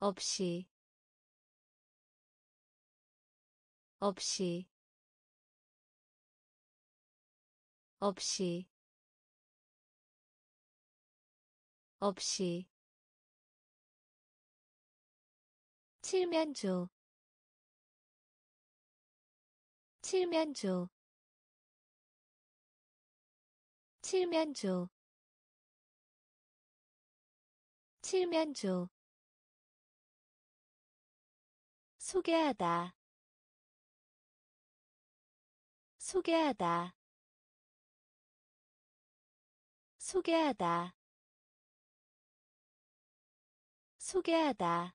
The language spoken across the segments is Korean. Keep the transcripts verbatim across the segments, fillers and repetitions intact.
없이 없이 없이 없이 칠면조 칠면조 칠면조 칠면조 소개하다 소개하다 소개하다 소개하다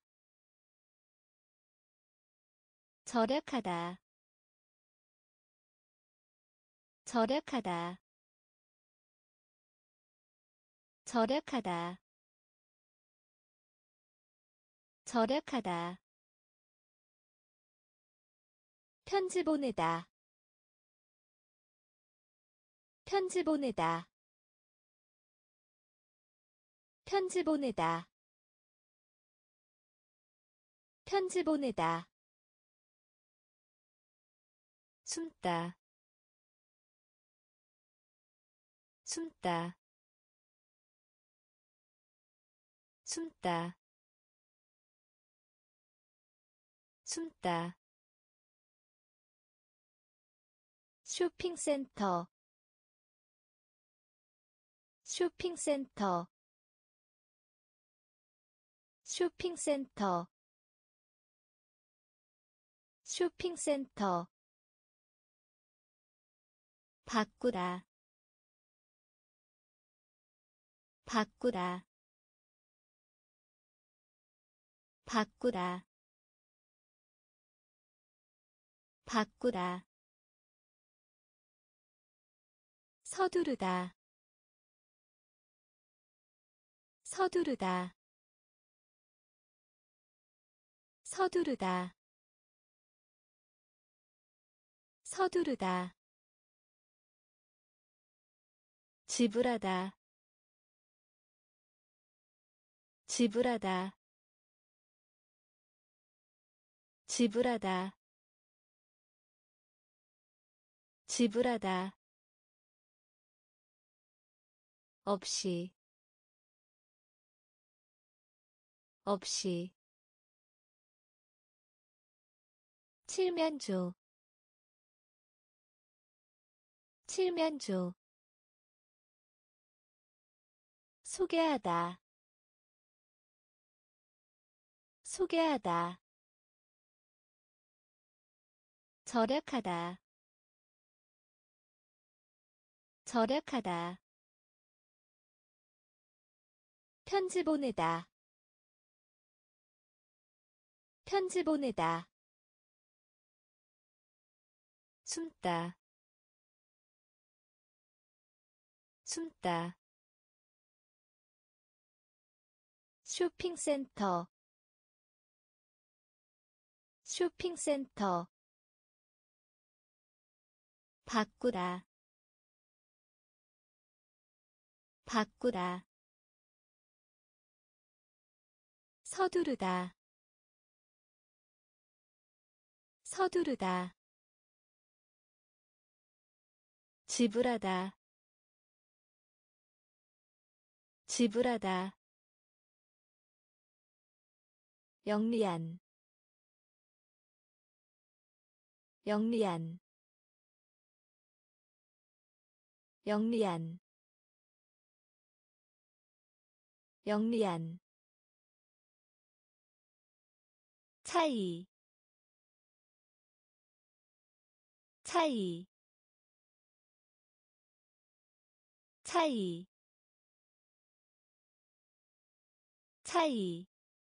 절약하다 절약하다 절약하다 절약하다 편지 보내다 편지 보내다 편지 보내다 편지 보내다 숨다 숨다 숨다 숨다 쇼핑센터 쇼핑센터 쇼핑센터 쇼핑센터 바꾸다 바꾸다 바꾸다 바꾸다 서두르다 서두르다 서두르다 서두르다 지불하다 지불하다 지불하다 지불하다 없이 없이 칠면조 칠면조 소개하다 소개하다 절약하다 절약하다 편지 보내다 편지 보내다 숨다 숨다 쇼핑센터 쇼핑센터 바꾸다 바꾸다 서두르다 서두르다 지불하다 지불하다 영리한 영리한 영리한 영리한 차이 차이 차이 차이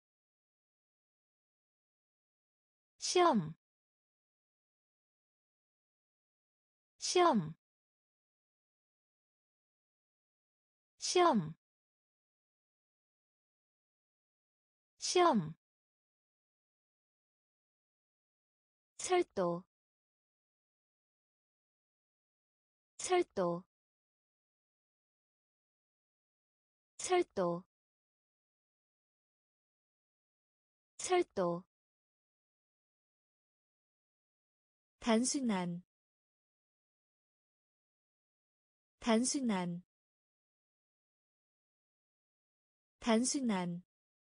시험 시험 시험 시험 철도 철도 철도 철도 단순한 단순한 단순한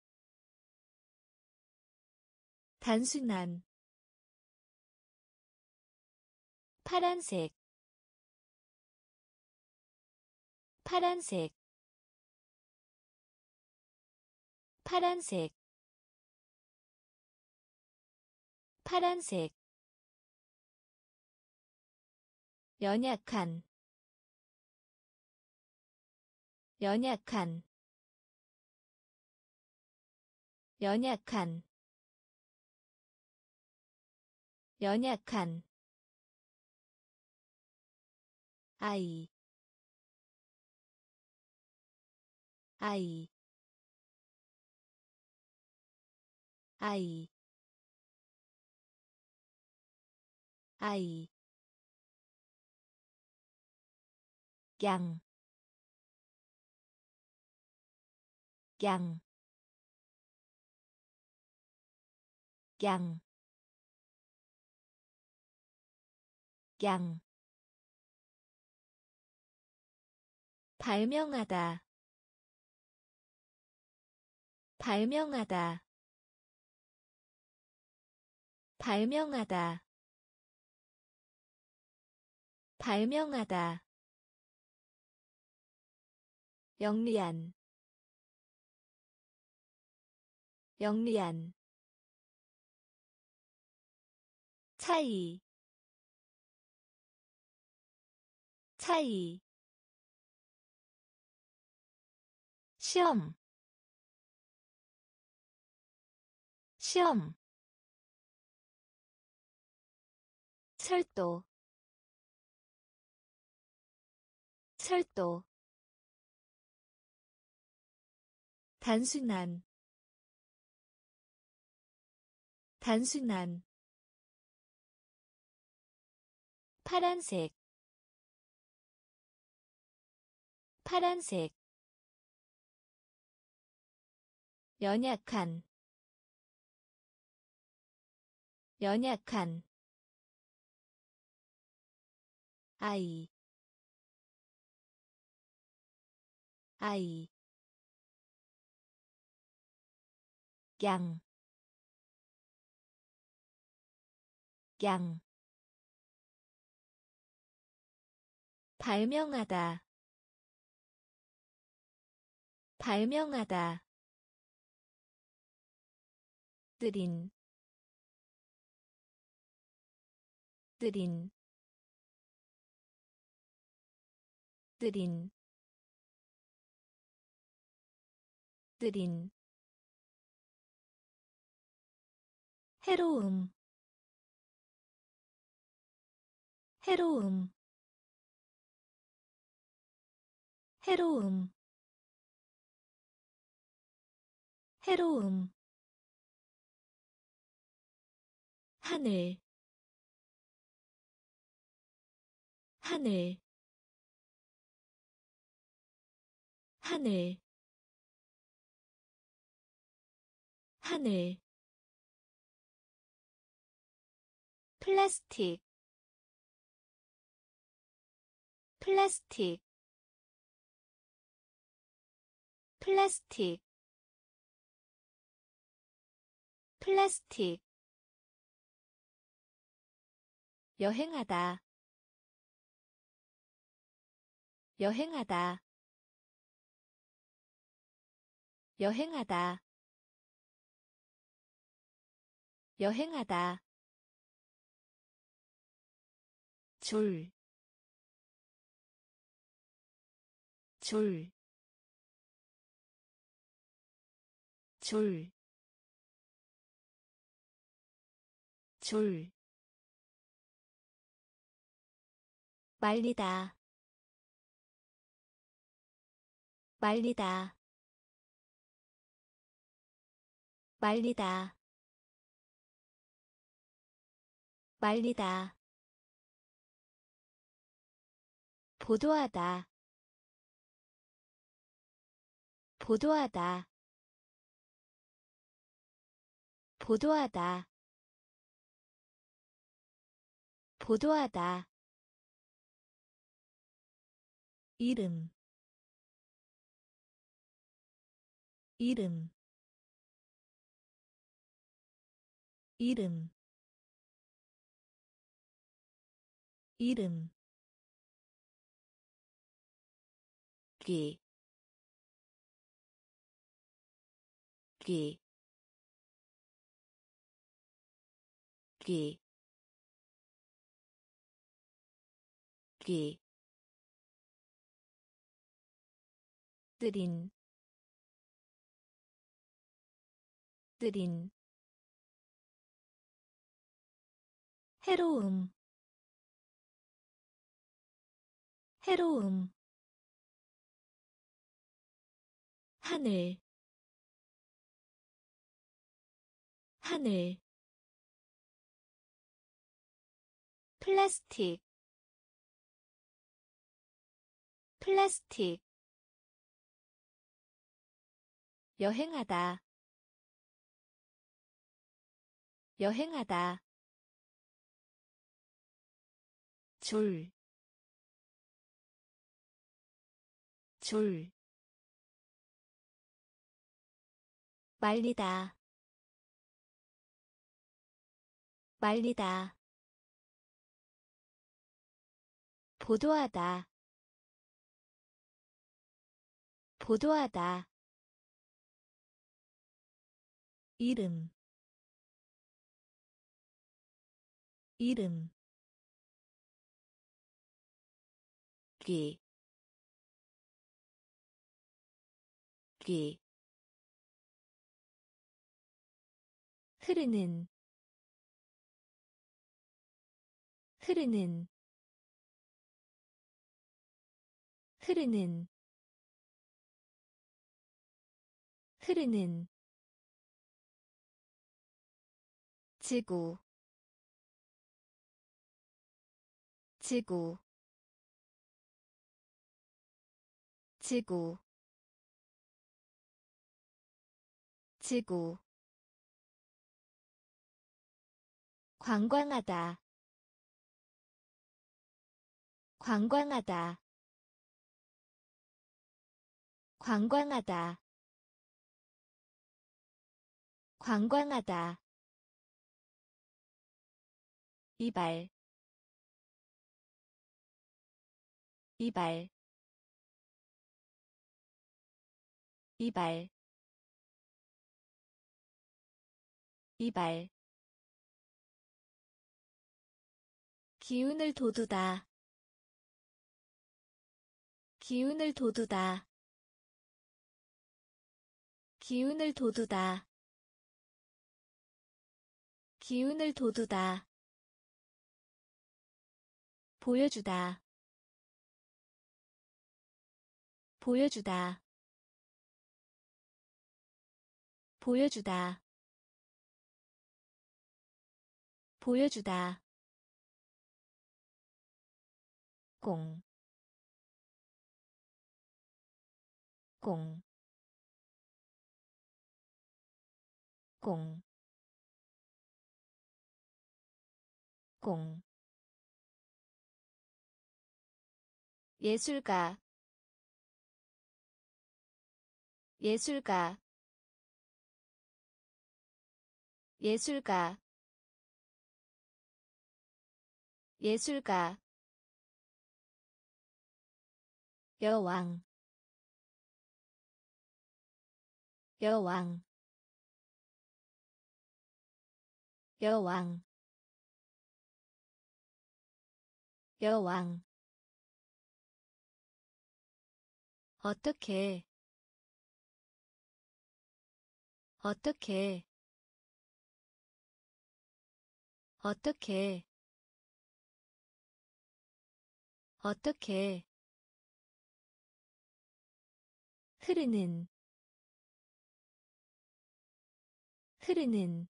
단순한 파란색 파란색 파란색 파란색 연약한 연약한 연약한 연약한 아이 아이 아이 아이 양, 양, 양, 양. 발명하다, 발명하다, 발명하다, 발명하다. 영리한, 영리한. 차이, 차이. 시험, 시험. 철도, 철도. 단순한 단순한 파란색 파란색 연약한 연약한 아이 아이 양, 양. 발명하다 발명하다 느린 느린 느린 느린 해로움 해로움 해로움 해로움 하늘 하늘 하늘 하늘 플라스틱 플라스틱 플라스틱 플라스틱 여행하다 여행하다 여행하다 여행하다 줄, 줄, 줄, 줄. 말리다, 말리다, 말리다, 말리다. 보도하다, 보도하다, 보도하다 보도하다 이름 이름 이름 이름 귀, 귀, 귀, 귀, 느린, 느린, 해로움, 해로움, 하늘, 하늘, 플라스틱 플라스틱 여행하다 여행하다 줄, 줄, 말리다, 말리다, 보도하다, 보도하다, 이름, 이름, 귀, 귀, 흐르는, 흐르는, 흐르는, 흐르는, 지구, 지구, 지구, 지구, 관광하다, 관광하다, 관광하다, 관광하다, 이발, 이발, 이발, 이발, 기운을 돋우다, 기운을 돋우다, 기운을 돋우다, 기운을 돋우다, 보여주다, 보여주다, 보여주다, 보여주다, 공, 공, 공, 공, 예술가, 예술가, 예술가, 예술가, 여왕, 여왕, 여왕, 여왕, 어떻게, 어떻게, 어떻게, 어떻게, 흐르는, 흐르는,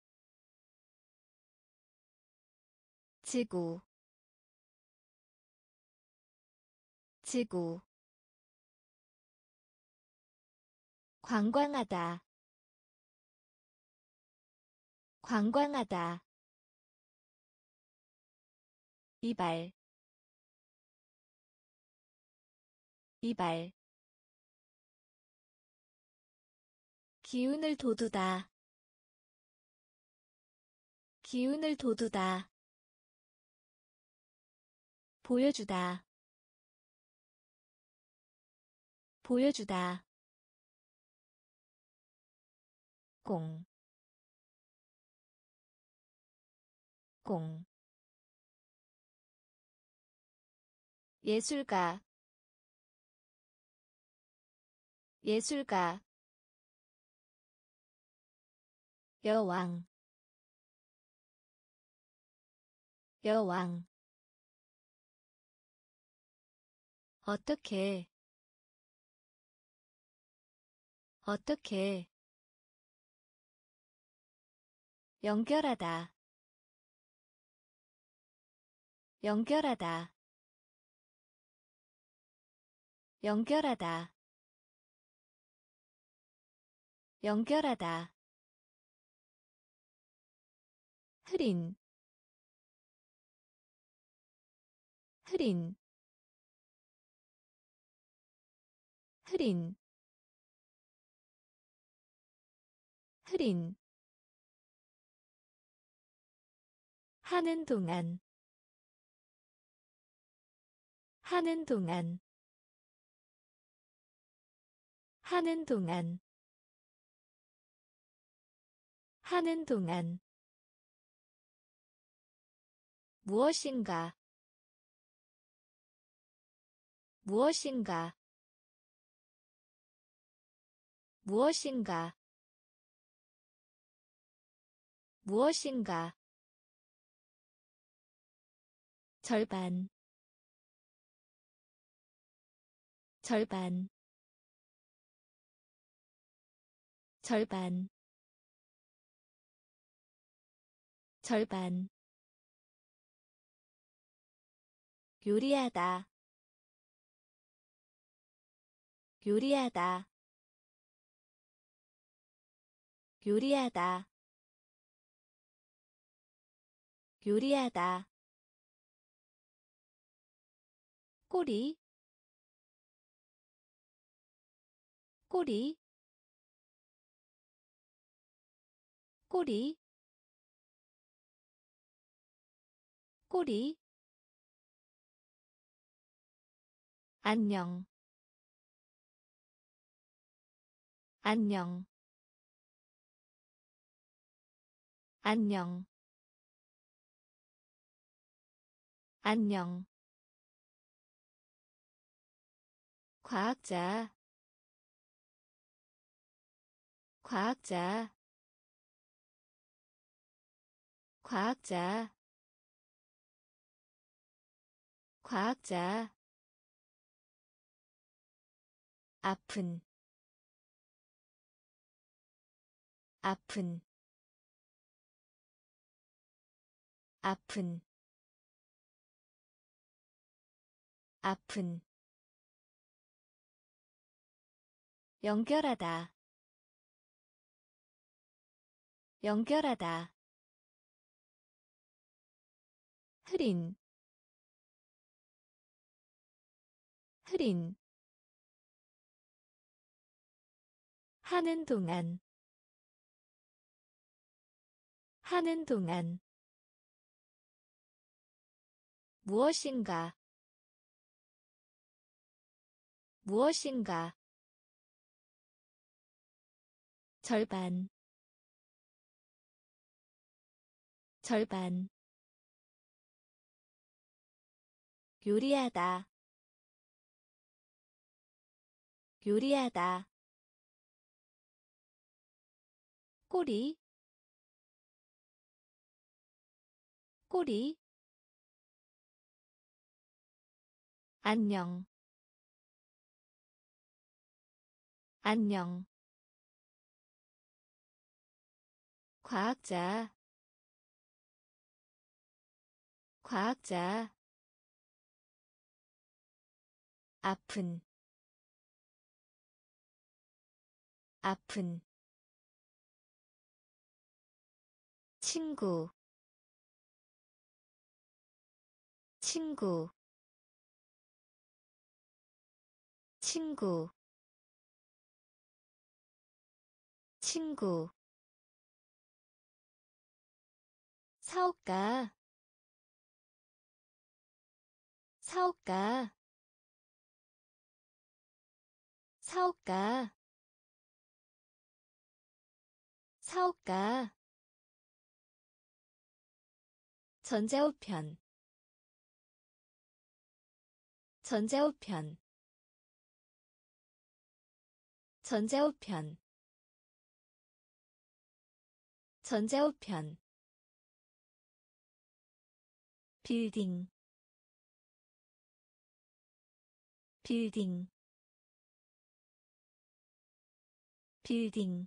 지구, 지구, 관광하다, 관광하다 이발 이발 기운을 돋우다 기운을 돋우다 보여주다 보여주다 공, 공 예술가 예술가 여왕 여왕 어떻게 어떻게 연결하다 연결하다 연결하다 연결하다 흐린 흐린 흐린 흐린 하는 동안 하는 동안 하는 동안 하는 동안 무엇인가 무엇인가 무엇인가 무엇인가 절반 절반 절반 절반 요리하다 요리하다 요리하다 요리하다 꼬리 꼬리 꼬리 꼬리 안녕 안녕 안녕 안녕 과학자 과학자 과학자 과학자 아픈 아픈 아픈 아픈 연결하다 연결하다 흐린 흐린 하는 동안 하는 동안 무엇인가 무엇인가 절반 절반 요리하다 요리하다 꼬리 꼬리 안녕 안녕 과학자 과학자 아픈 아픈 친구, 친구, 친구, 친구. 사업가, 사업가, 사업가, 사업가. 전자우편, 전자우편, 전자우편, 전자우편. 빌딩, 빌딩, 빌딩,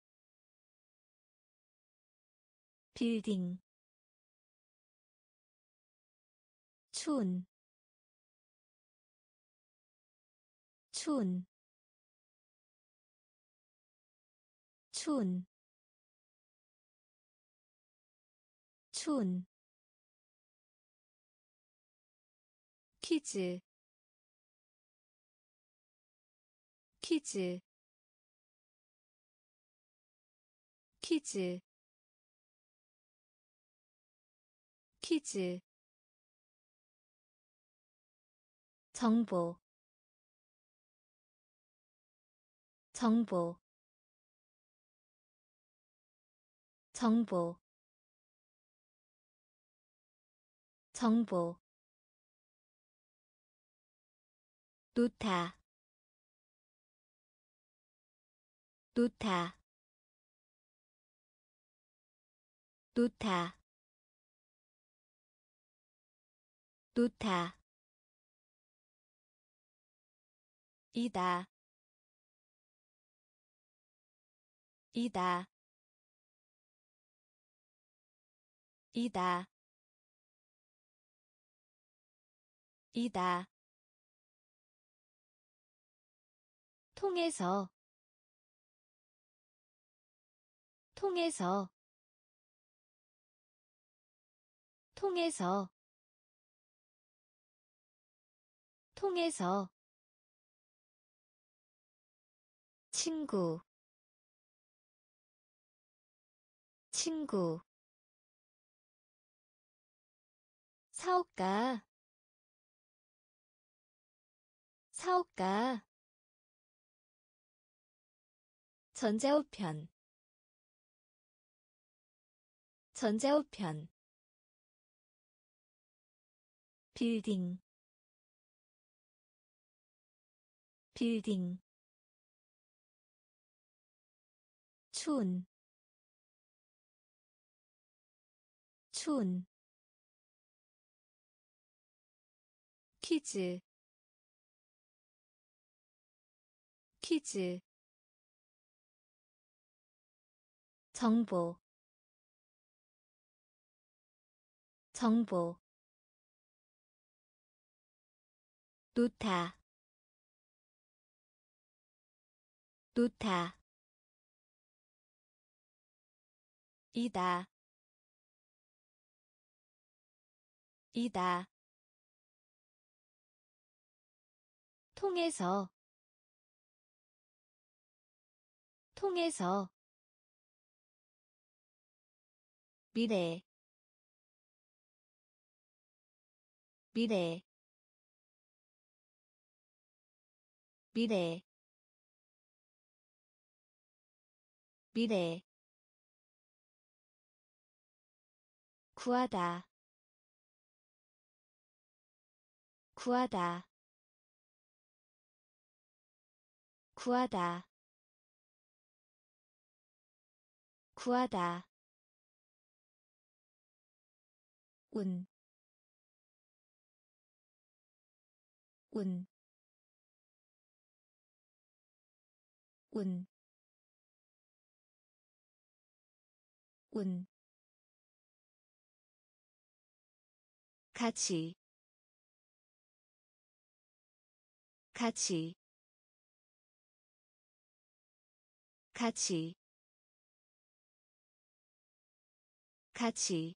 빌딩. 추운, 추운, 추운, 추운. 퀴즈, 퀴즈, 퀴즈, 퀴즈. 정보, 정보, 정보, 정보. 놓다, 놓다, 놓다, 놓다. 이다, 이다, 이다, 이다. 통해서, 통해서, 통해서, 통해서. 친구, 친구. 사업가, 사업가. 전자우편, 전자우편. 빌딩, 빌딩. 추운, 추운. 퀴즈, 퀴즈. 정보, 정보. 놓다, 놓다. 이다, 이다. 통해서, 통해서. 미래, 미래, 미래, 미래. 구하다, 구하다, 구하다, 구하다. 운, 운, 운, 운. 같이, 같이, 같이, 같이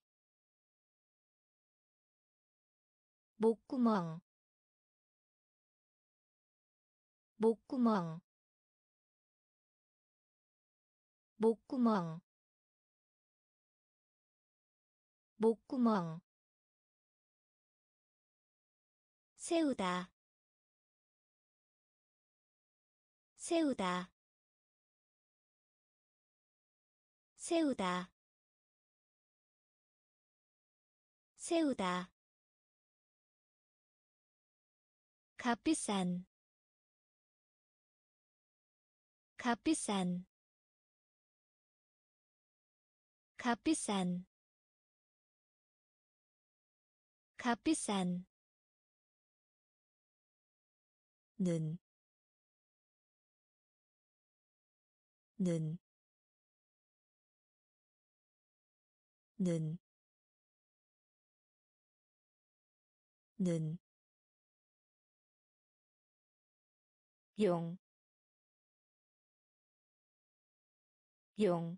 목구멍 목구멍 목구멍 목구멍 세우다 세우다 세우다 세우다 값비싼 값비싼 값비싼 값비싼 는, 는, 는, 는, 용, 용,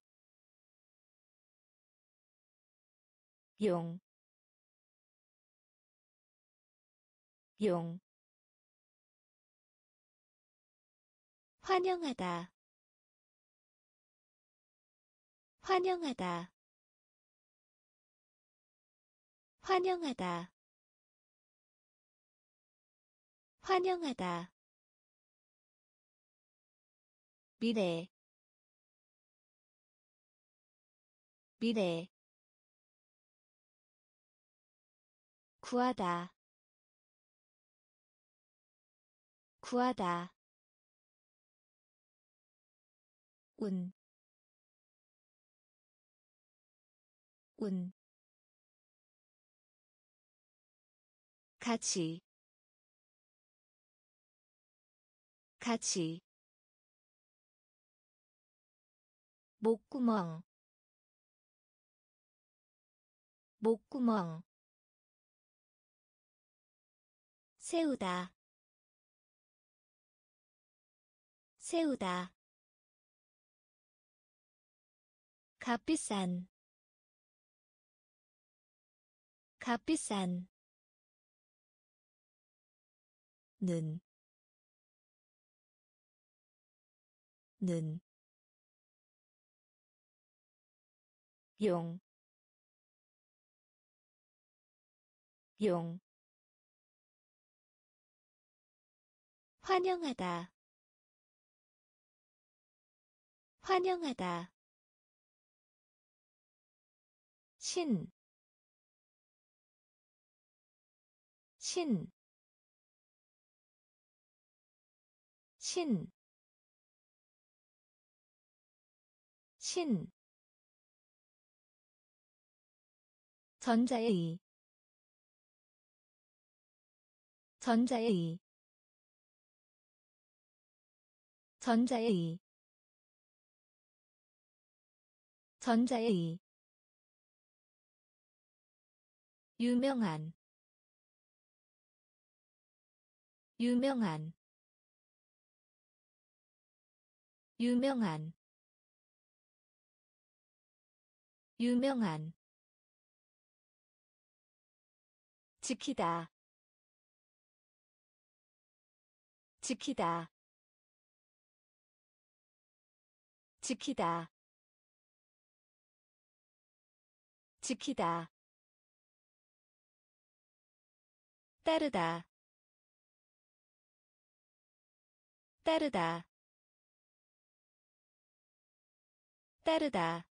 용, 용, 환영하다, 환영하다, 환영하다, 환영하다, 미래, 미래, 구하다, 구하다, 운, 운, 같이, 같이, 목구멍, 목구멍, 세우다, 세우다, 값비싼, 값비싼, 는, 는, 용, 용, 환영하다, 환영하다, 신, 신, 신, 신, 전자의, 전자의, 전자의, 전자의, 유명한, 유명한, 유명한, 유명한, 지키다, 지키다, 지키다, 지키다, 따르다, 따르다, 따르다,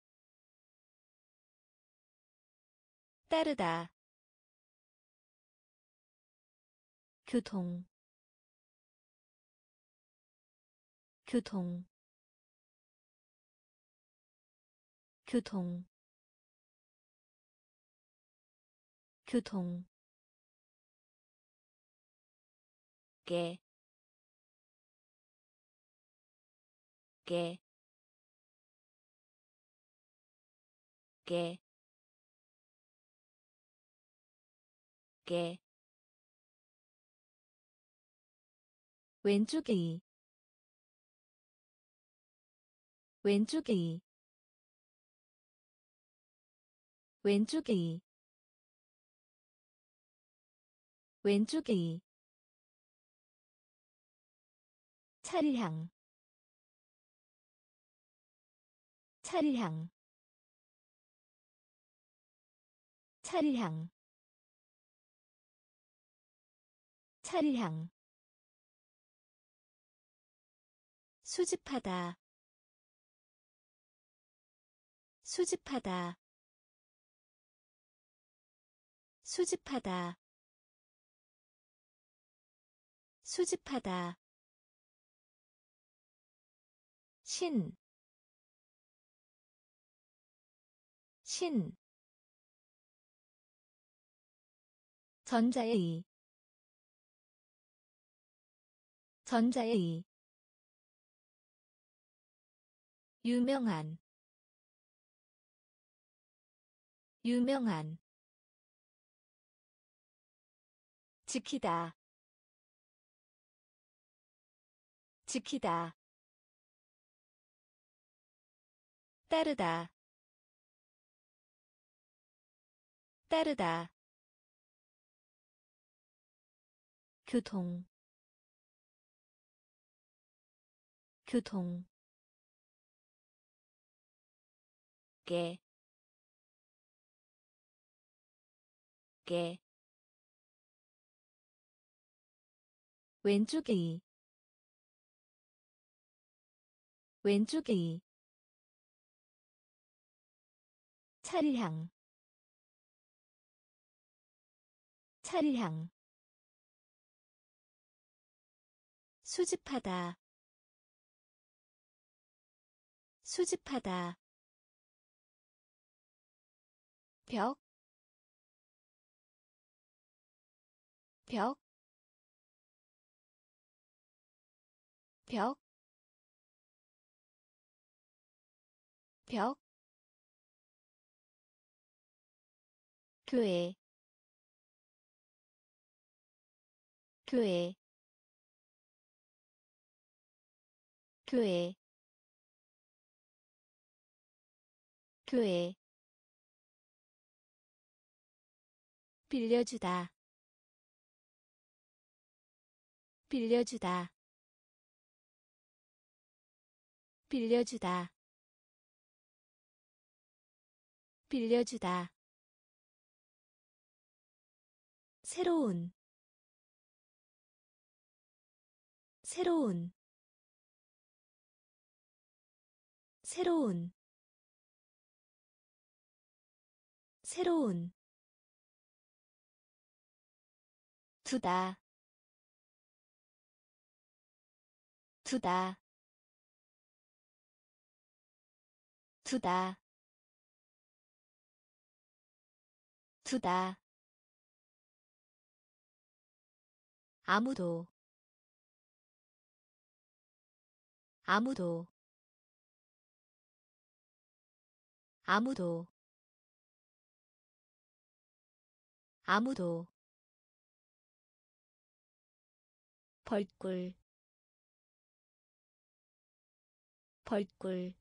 따르다, 교통, 교통, 교통, 교통, 깨, 깨, 깨, 깨, 왼쪽이, 왼쪽이, 왼쪽이 왼쪽이 차례향 차례향 차례향 차례향 수집하다 수집하다 수집하다 수집하다 신, 신 전자의 전자의 유명한 유명한 지키다 지키다 따르다 따르다 교통 교통 깨, 깨 왼쪽이 왼쪽이 차례향 차례향 수집하다 수집하다 벽, 벽, 벽, 벽, 교회, 교회, 교회, 교회 빌려주다 빌려주다 빌려주다 빌려주다 새로운 새로운 새로운 새로운 두다 두다 두다 두다 아무도 아무도 아무도 아무도 벌꿀 벌꿀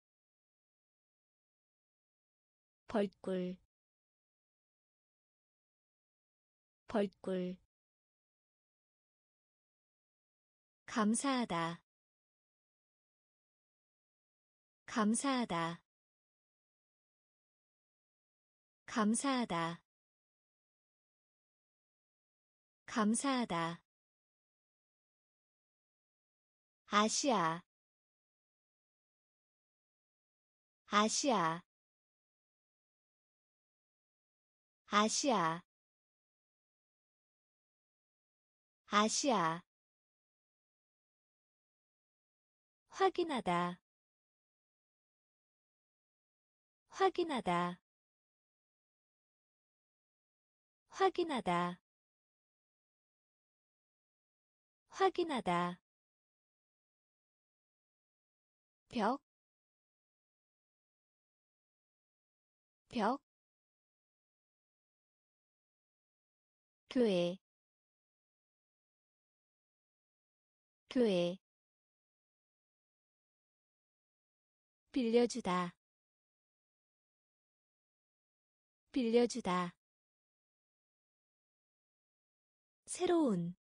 벌꿀 벌꿀 감사하다 감사하다 감사하다 감사하다 아시아 아시아 아시아 아시아 확인하다 확인하다 확인하다 확인하다 벽, 벽, 교회, 교회 빌려주다 빌려주다. 새로운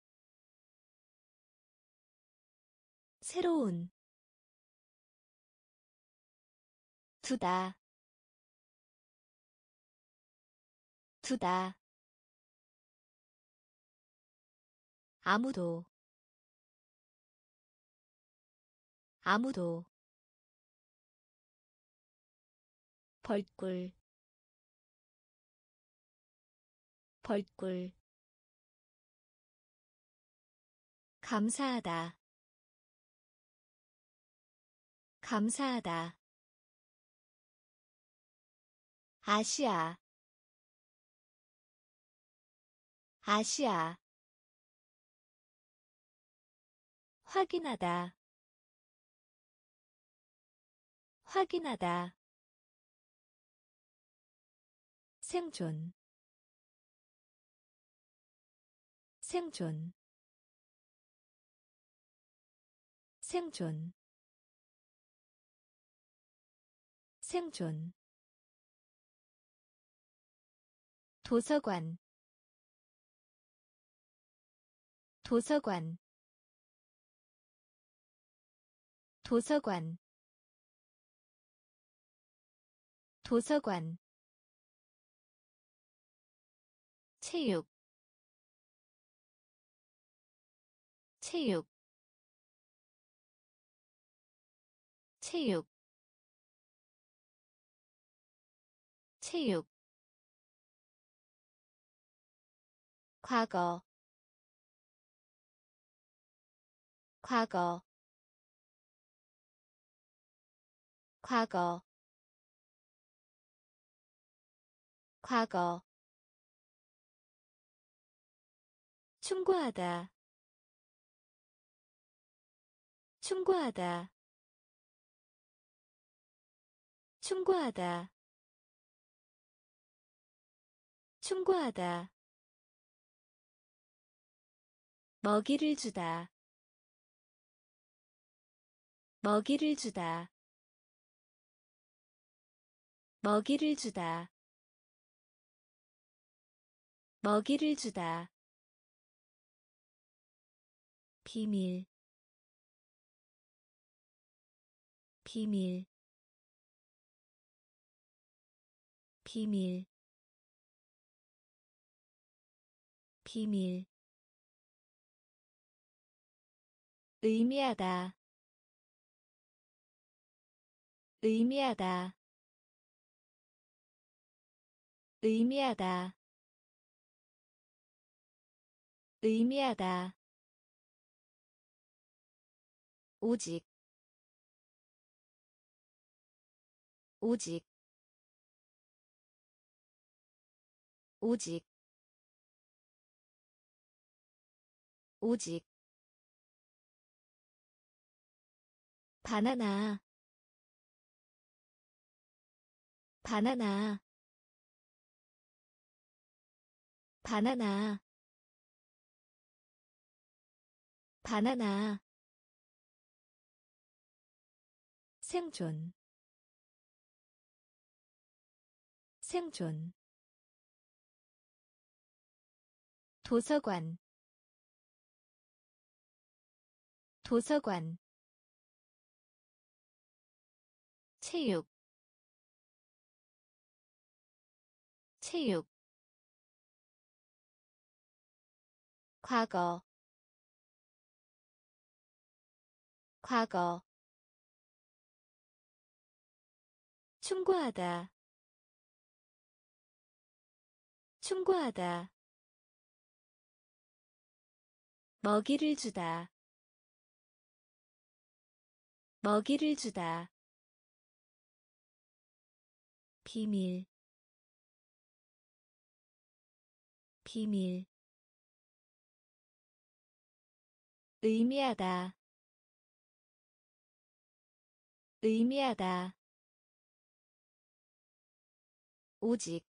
새로운 두다 두다 아무도 아무도 벌꿀 벌꿀 감사하다 감사하다 아시아 아시아 확인하다 확인하다 생존 생존 생존 생존 도서관 도서관 도서관 도서관 체육 체육 체육 체육 과거 과거 과거 과거 충고하다 충고하다 충고하다 충고하다 먹이를 주다 먹이를 주다 먹이를 주다 먹이를 주다 비밀 비밀 비밀 비밀 의미하다 의미하다 의미하다 의미하다 오직 오직 오직 오직 바나나 바나나 바나나 바나나 생존 생존 도서관 도서관 체육 체육 과거 과거 충고하다 충고하다 먹이를 주다 먹이를 주다 비밀 비밀 의미하다 의미하다 오직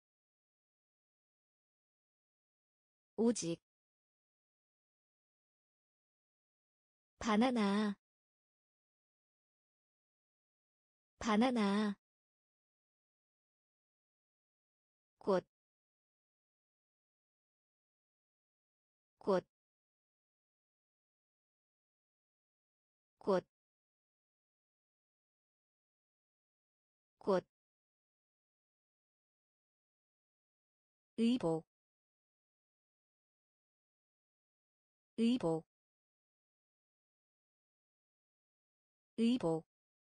오직 바나나 바나나 꽃, 꽃, 꽃, 꽃, 의복, 의복, 의복,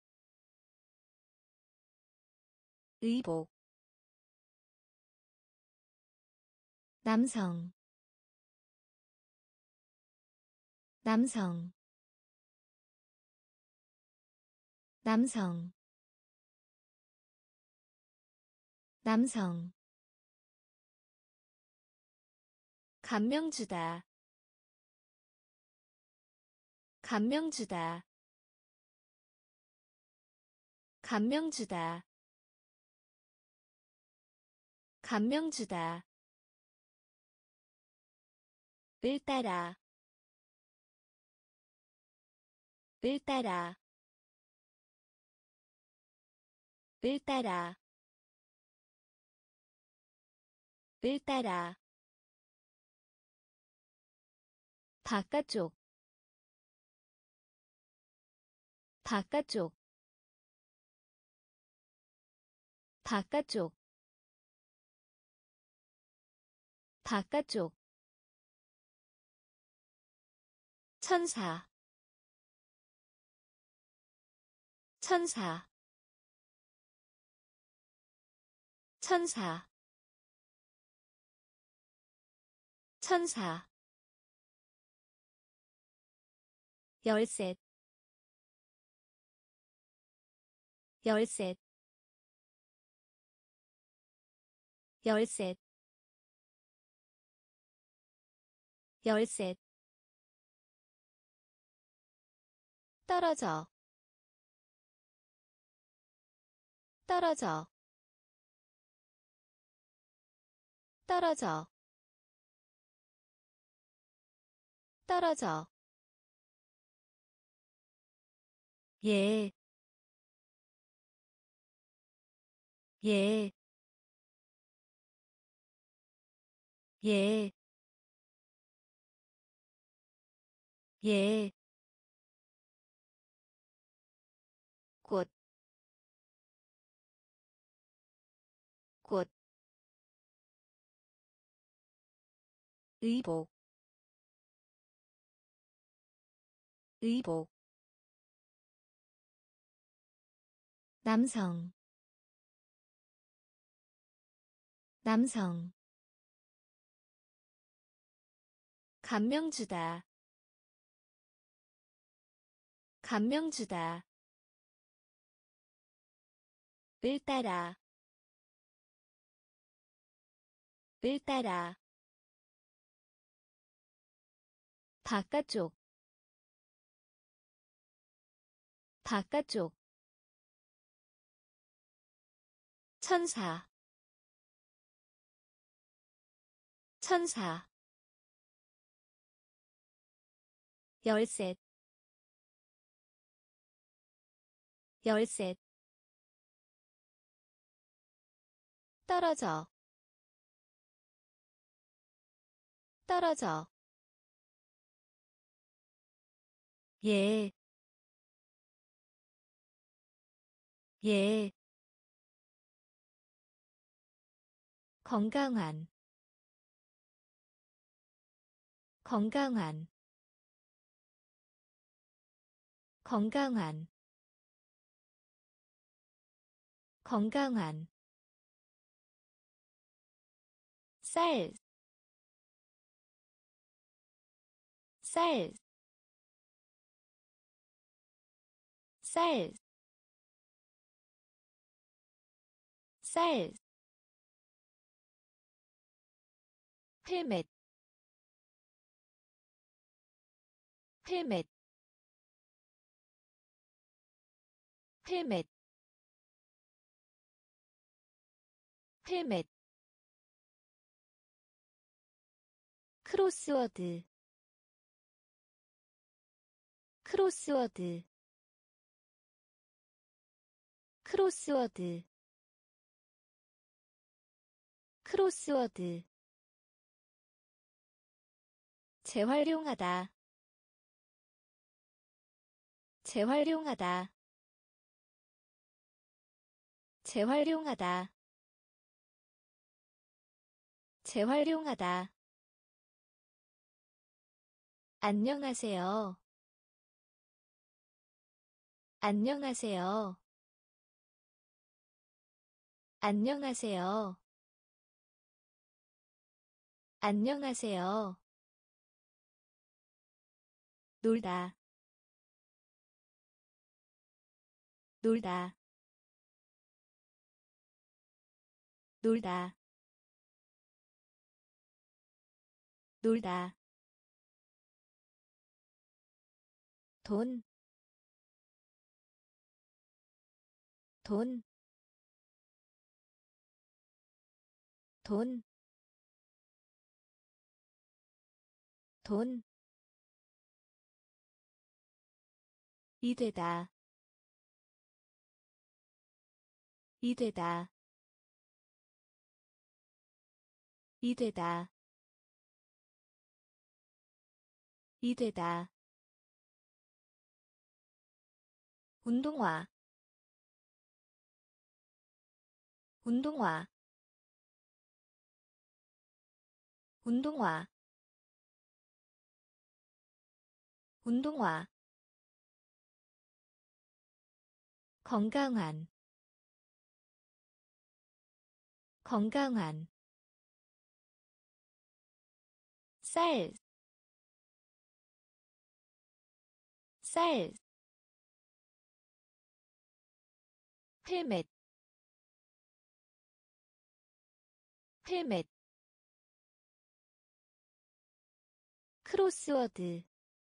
의복, 남성, 남성, 남성, 남성, 감명 주다, 감명 주다, 감명 주다, 감명 주다, 을 따라, 을 따라, 을 따라, 을 따라, 바깥쪽, 바깥쪽, 바깥쪽, 바깥쪽, 천사, 천사, 천사, 천사, 열셋, 열셋, 열셋, 열셋, 떨어져, 떨어져, 떨어져, 떨어져, 예, 예, 예, 예, 꽃, 꽃, 의복, 의복, 남성, 남성, 감명 주다, 감명 주다, 을 따라, 을 따라, 바깥쪽, 바깥쪽, 천사, 천사, 열셋, 열셋, 떨어져, 떨어져, 예, 예, 건강한, 건강한, 건강한, 건강한, 쌀, 쌀, 쌀, 쌀, 헬멧, 헬멧, 헬멧, 헬멧, 크로스워드, 크로스워드, 크로스워드, 크로스워드 재활용하다 재활용하다 재활용하다 재활용하다 안녕하세요 안녕하세요 안녕하세요 안녕하세요 놀다 놀다 놀다 놀다 돈, 돈, 돈, 돈, 이되다, 이되다, 이되다, 이되다. 운동화, 운동화, 운동화, 운동화. 건강한, 건강한. 쌀, 쌀. 헬멧, 헬멧. 크로스워드,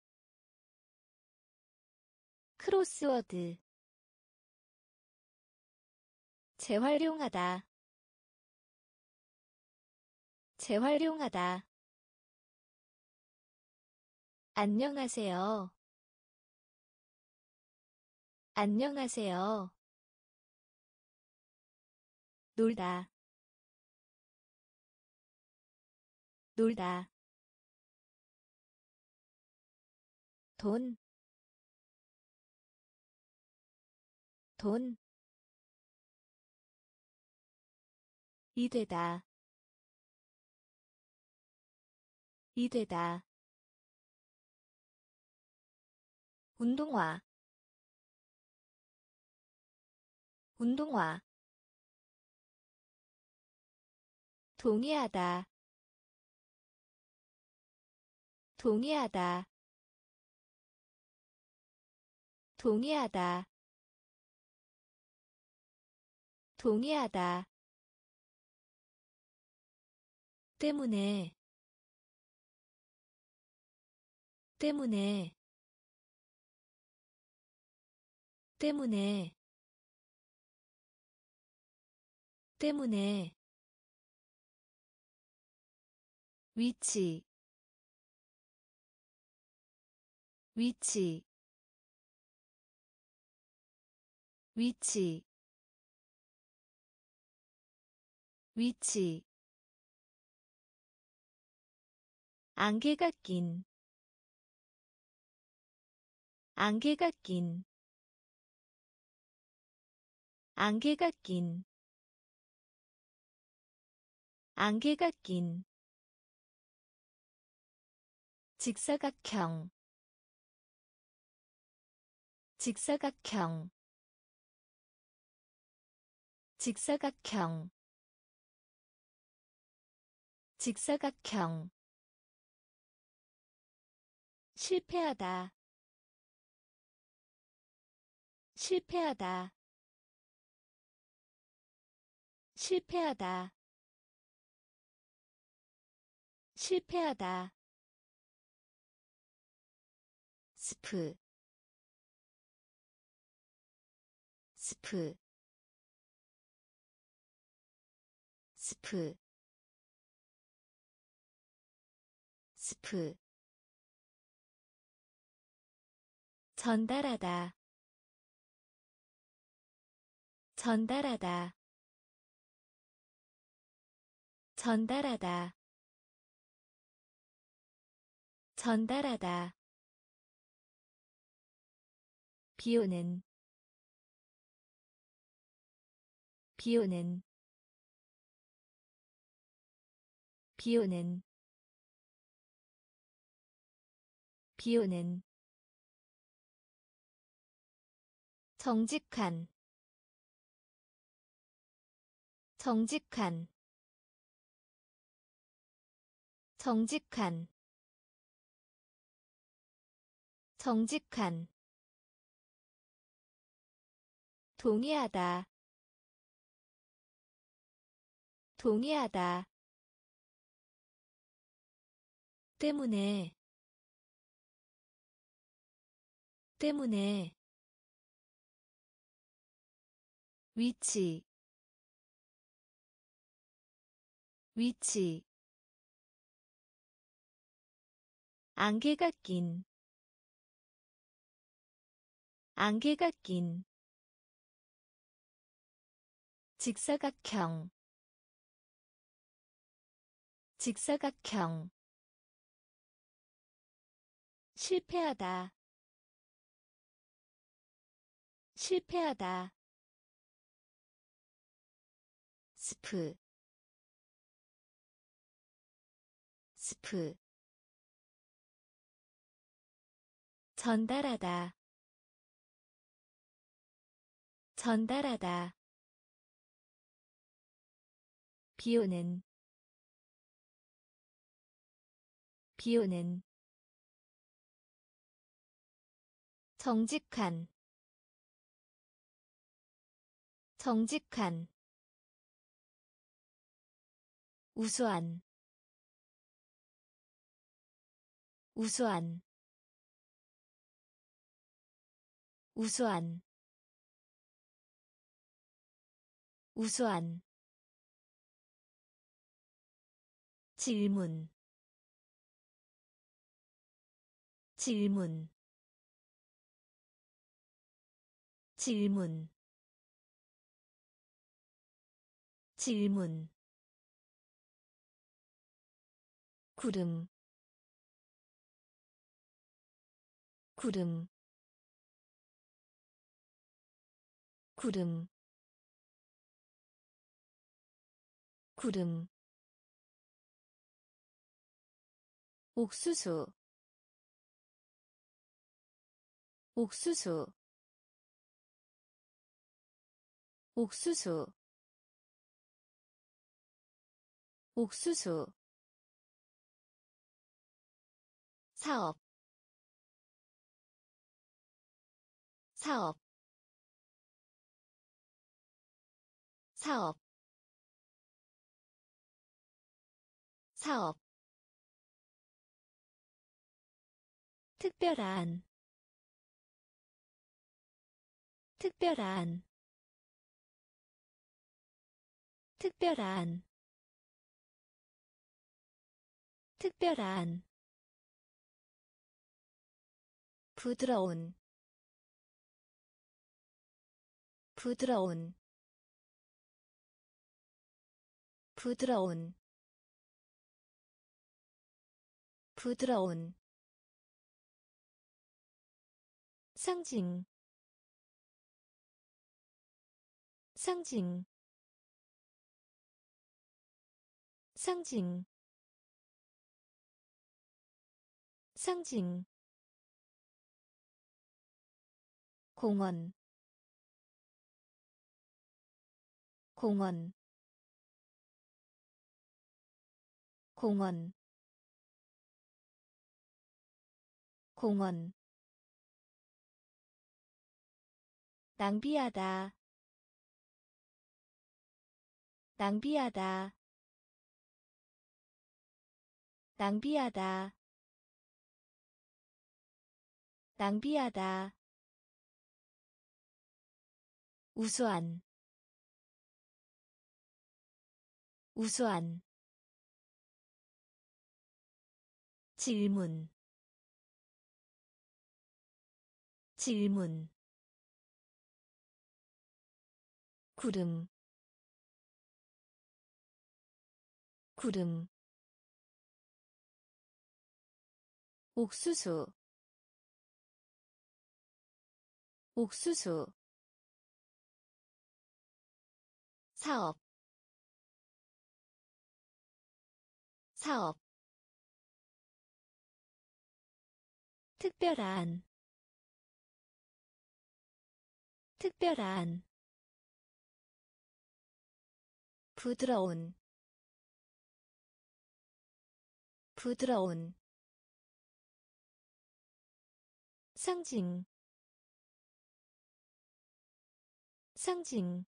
크로스워드. 재활용하다, 재활용하다. 안녕하세요 안녕하세요 놀다 놀다 돈, 돈. 이되다, 이되다. 운동화, 운동화. 동의하다, 동의하다, 동의하다, 동의하다. 때문에, 때문에, 때문에, 때문에. 위치, 위치, 위치, 위치. 안개가 낀, 안개가 낀, 안개가 낀, 안개가 낀. 직사각형, 직사각형, 직사각형, 직사각형. 실패하다, 실패하다, 실패하다, 실패하다. 스프, 스프, 스프, 스프. 전달하다, 전달하다, 전달하다 전달하다 비오는 비오는 비오는 비오는 정직한 정직한 정직한 정직한 동의하다 동의하다 때문에 때문에 위치 위치 안개가 낀 안개가 낀 직사각형 직사각형 실패하다 실패하다 스프 스프 전달하다 전달하다 비오는 비오는 정직한 정직한 우수한 우수한 우수한 우수한 질문 질문 질문 질문 구름 구름 구름 구름 옥수수 옥수수 옥수수 옥수수 사업 사업 사업 사업 특별한 특별한 특별한 특별한 부드러운 부드러운 부드러운 부드러운 상징 상징 상징 상징 공원 공원 공원 공원 낭비하다 낭비하다 낭비하다 낭비하다 우수한 우수한 질문 질문 구름 구름 옥수수 옥수수 사업 사업 특별한 특별한 부드러운 부드러운 상징 상징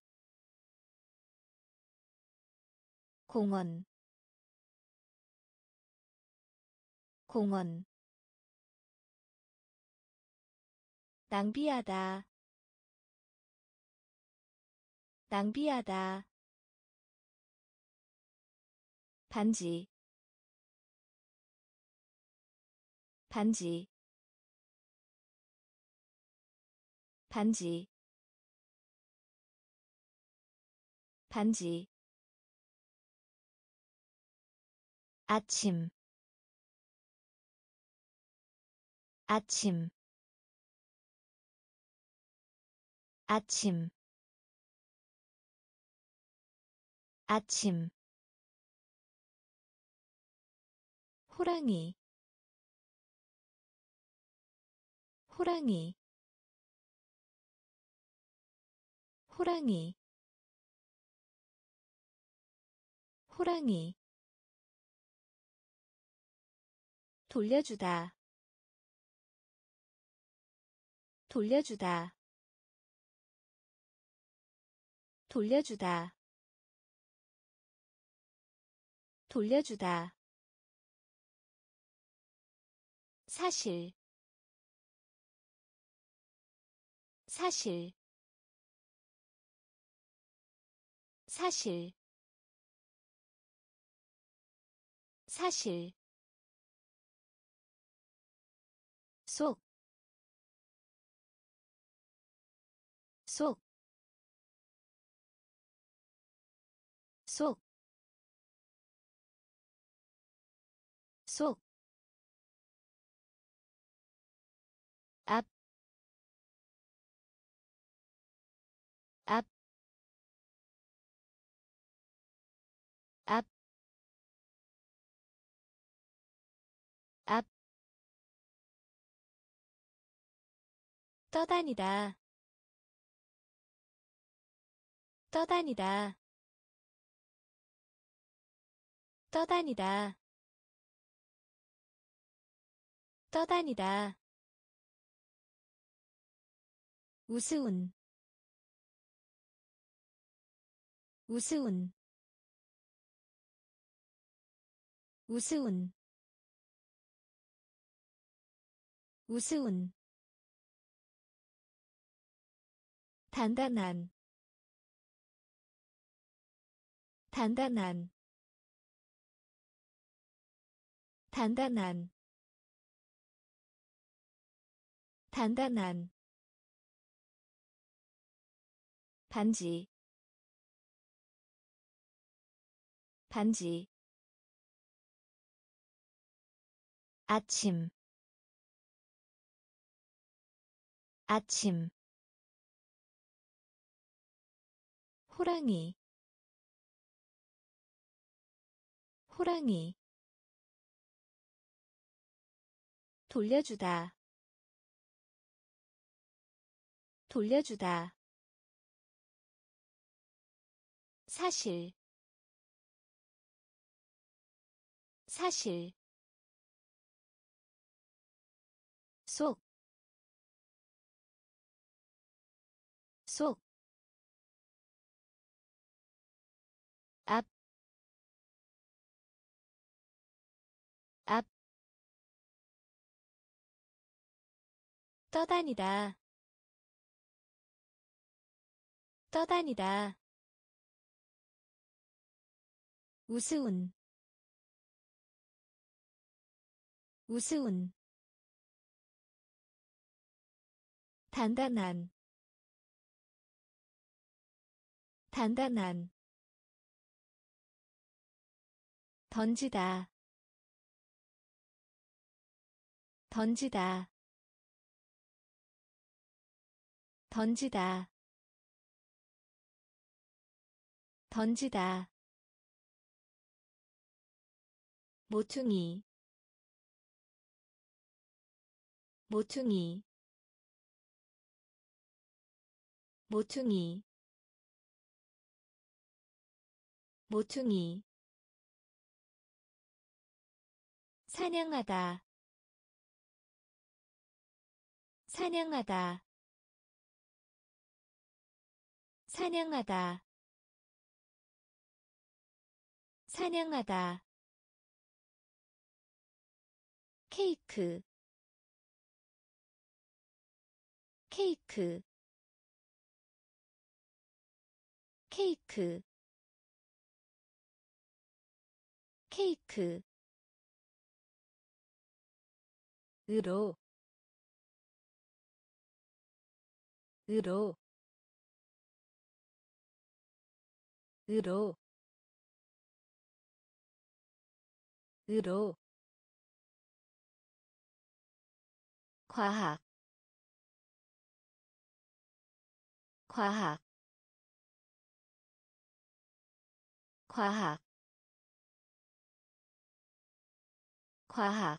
공원 공원 낭비하다 낭비하다 반지 반지 반지 반지 아침 아침 아침 아침 호랑이 호랑이 호랑이 호랑이 돌려주다 돌려주다 돌려주다 돌려주다 사실 사실 사실 사실 속, 속, 속, 속, 앞, 앞, 앞, 앞, 떠다니다, 떠다니다, 떠다니다, 떠다니다, 우스운, 우스운, 우스운, 우스운, 단단한, 단단한, 단단한, 단단한, 반지, 반지, 아침, 아침, 호랑이, 호랑이, 돌려주다, 돌려주다, 사실, 사실, 속, 속, 앞, 앞, 떠다니다, 떠다니다, 우스운, 우스운, 단단한, 단단한, 던지다 던지다 던지다 던지다 모퉁이 모퉁이 모퉁이 모퉁이 사냥하다 사냥하다 사냥하다 사냥하다 케이크 케이크 케이크 케이크 으로 으로 으로 으로 과학 과학 과학 과학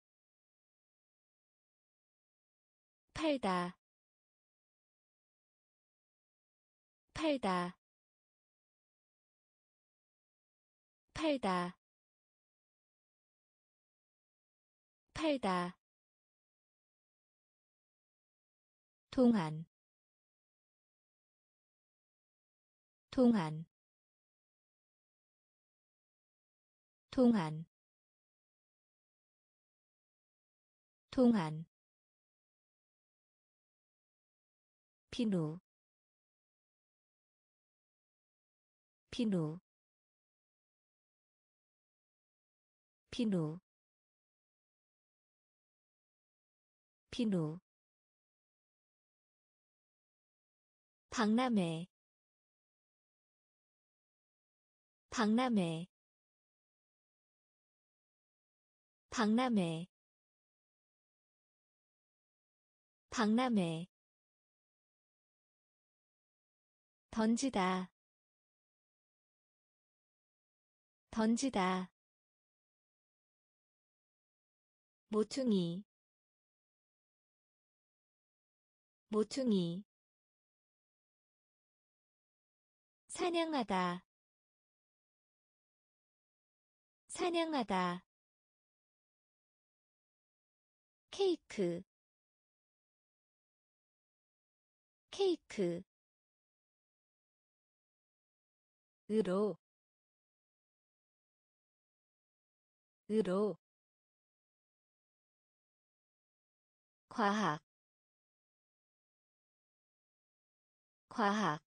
팔다 팔다 팔다 팔다 동안 동안 동안 동안 비누 비누 비누 비누 박람회 박람회 박람회 박람회 던지다 던지다 모퉁이 모퉁이 사냥하다 사냥하다 케이크 케이크 으로 으로 과학 과학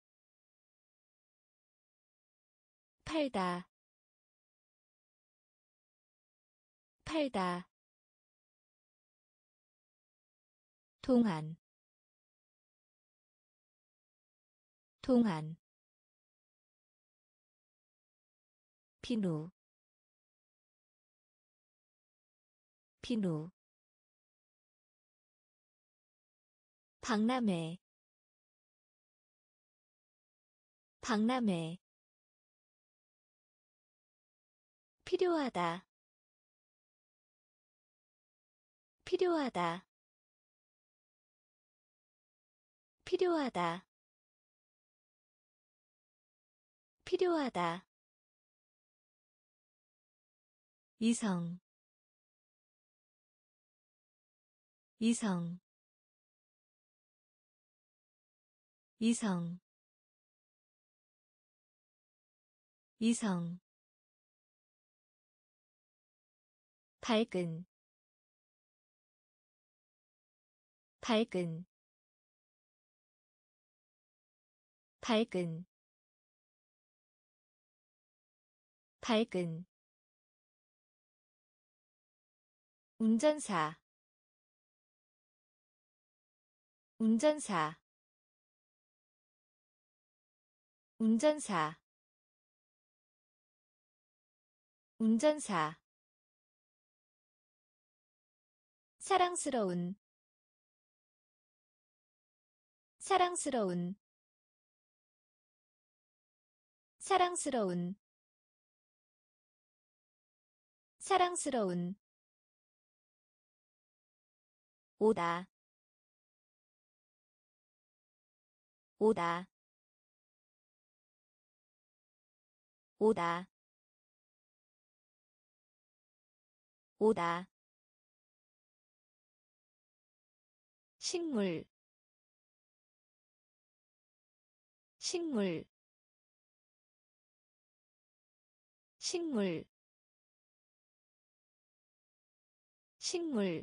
팔다 팔다 동안 동안 비누 비누 박람회 박람회 필요하다 필요하다 필요하다 필요하다 이성 이성 이성 이성 밝은 밝은 밝은 밝은 운전사 운전사 운전사 운전사 사랑스러운 사랑스러운 사랑스러운 사랑스러운 오다 오다 오다 오다 식물 식물 식물 식물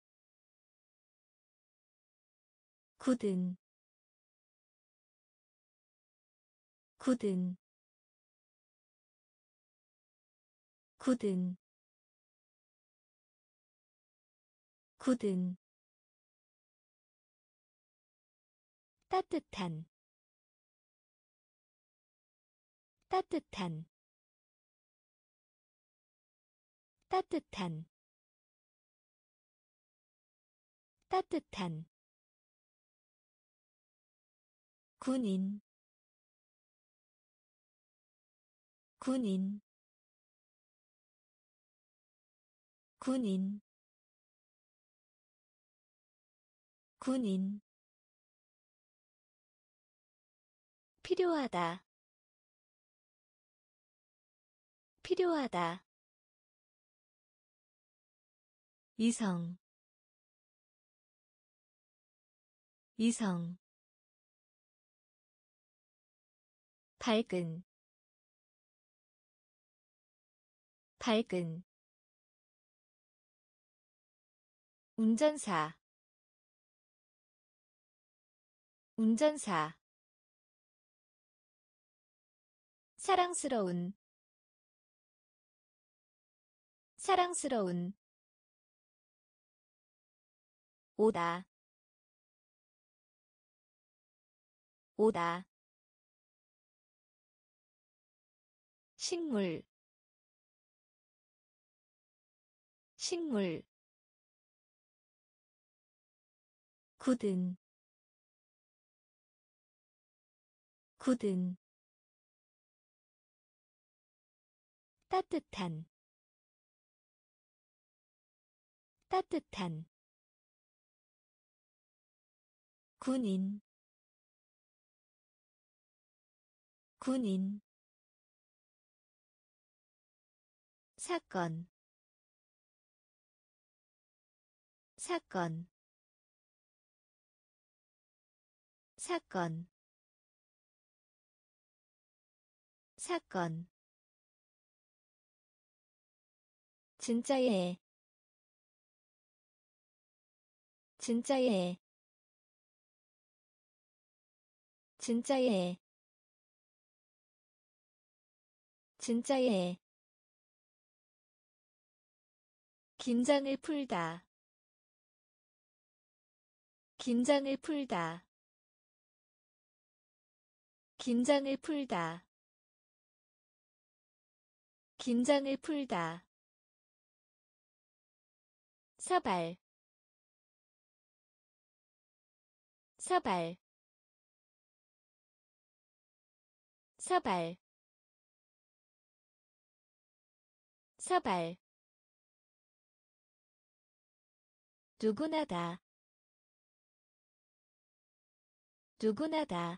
굳은 굳은 굳은 굳은 따뜻한 따뜻한 따뜻한 따뜻한 군인 군인 군인 군인 필요하다 필요하다 이성 이성 밝은 밝은 운전사 운전사 사랑스러운 사랑스러운 오다 오다 식물 식물 굳은 굳은 따뜻한 따뜻한 군인 군인 사건 사건 사건 사건 진짜예 진짜예 진짜예 진짜예 긴장을 풀다 긴장을 풀다 긴장을 풀다 긴장을 풀다 사발 사발 사발 사발 누구나다 누구나다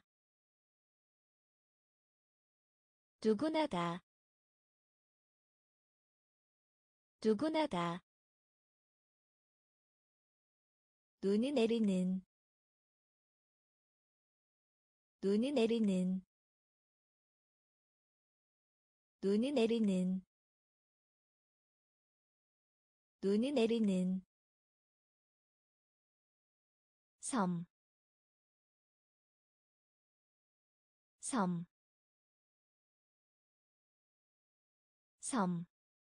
누구나다 누구나다 눈이 내리는 눈이 내리는 눈이 내리는 눈이 내리는 섬, 섬, 섬,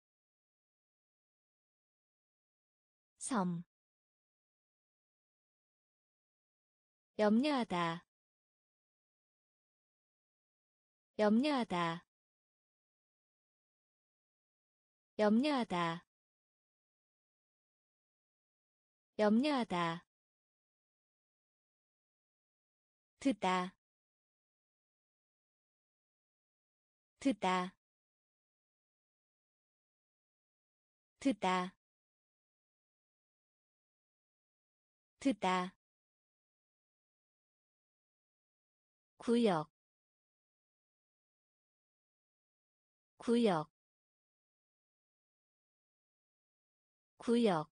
섬 염려하다 염려하다 염려하다 염려하다 듣다 듣다 듣다 듣다 구역 구역 구역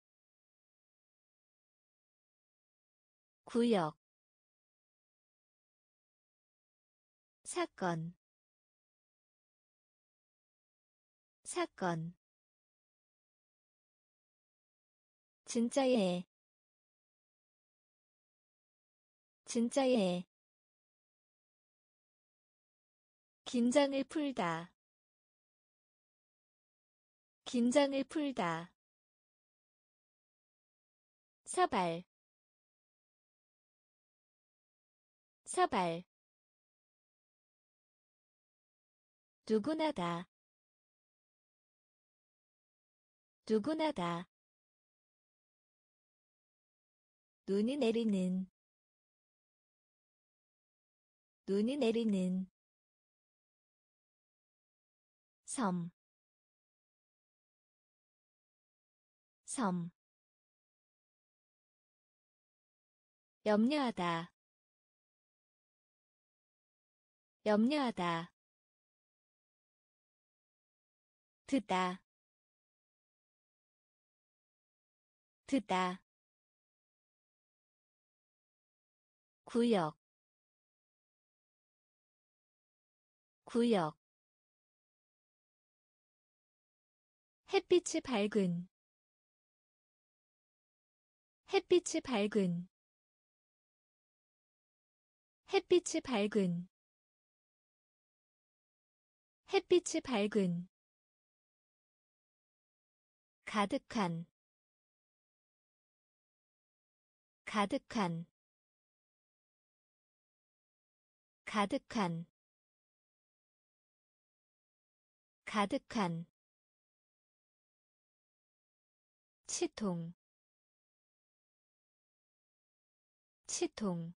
구역 사건 사건 진짜예 진짜예 긴장을 풀다 긴장을 풀다 사발 사발 누구나다 누구나다 눈이 내리는 눈이 내리는 섬, 섬 염려하다 염려하다 듣다 듣다 구역 구역 햇빛이 밝은 햇빛이 밝은 햇빛이 밝은 햇빛이 밝은 가득한 가득한 가득한 가득한 치통 치통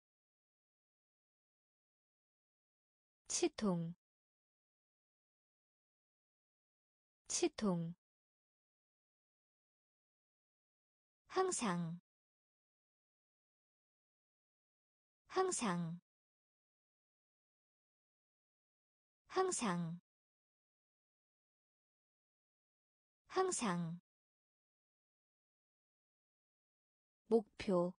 치통 치통 항상 항상 항상 항상 목표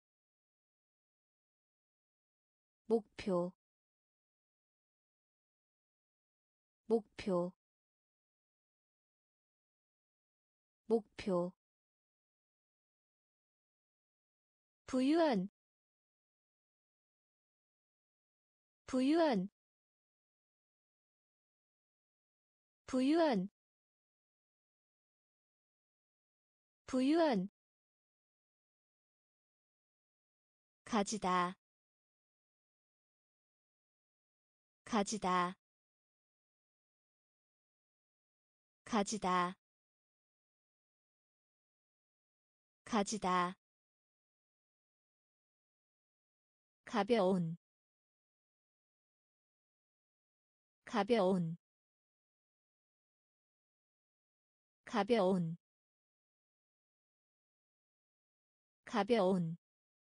목표 목표 목표 부유한 부유한 부유한 부유한 가지다 가지다 가지다 가지다 가벼운 가벼운 가벼운 가벼운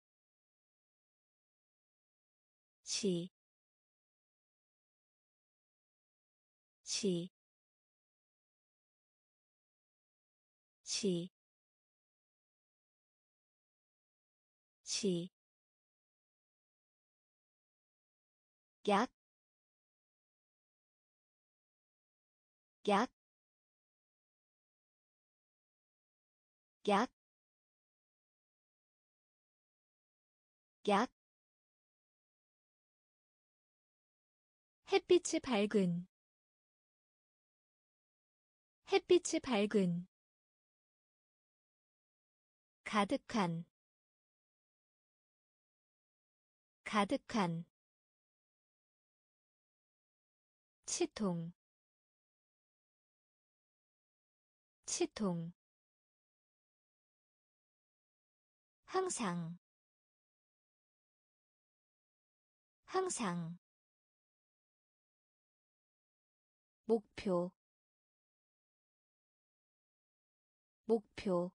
시, 시, 시, 시, 약, 약, 약, 약, 햇빛이 밝은 햇빛이 밝은 가득한 가득한 치통 치통 항상 항상 목표 목표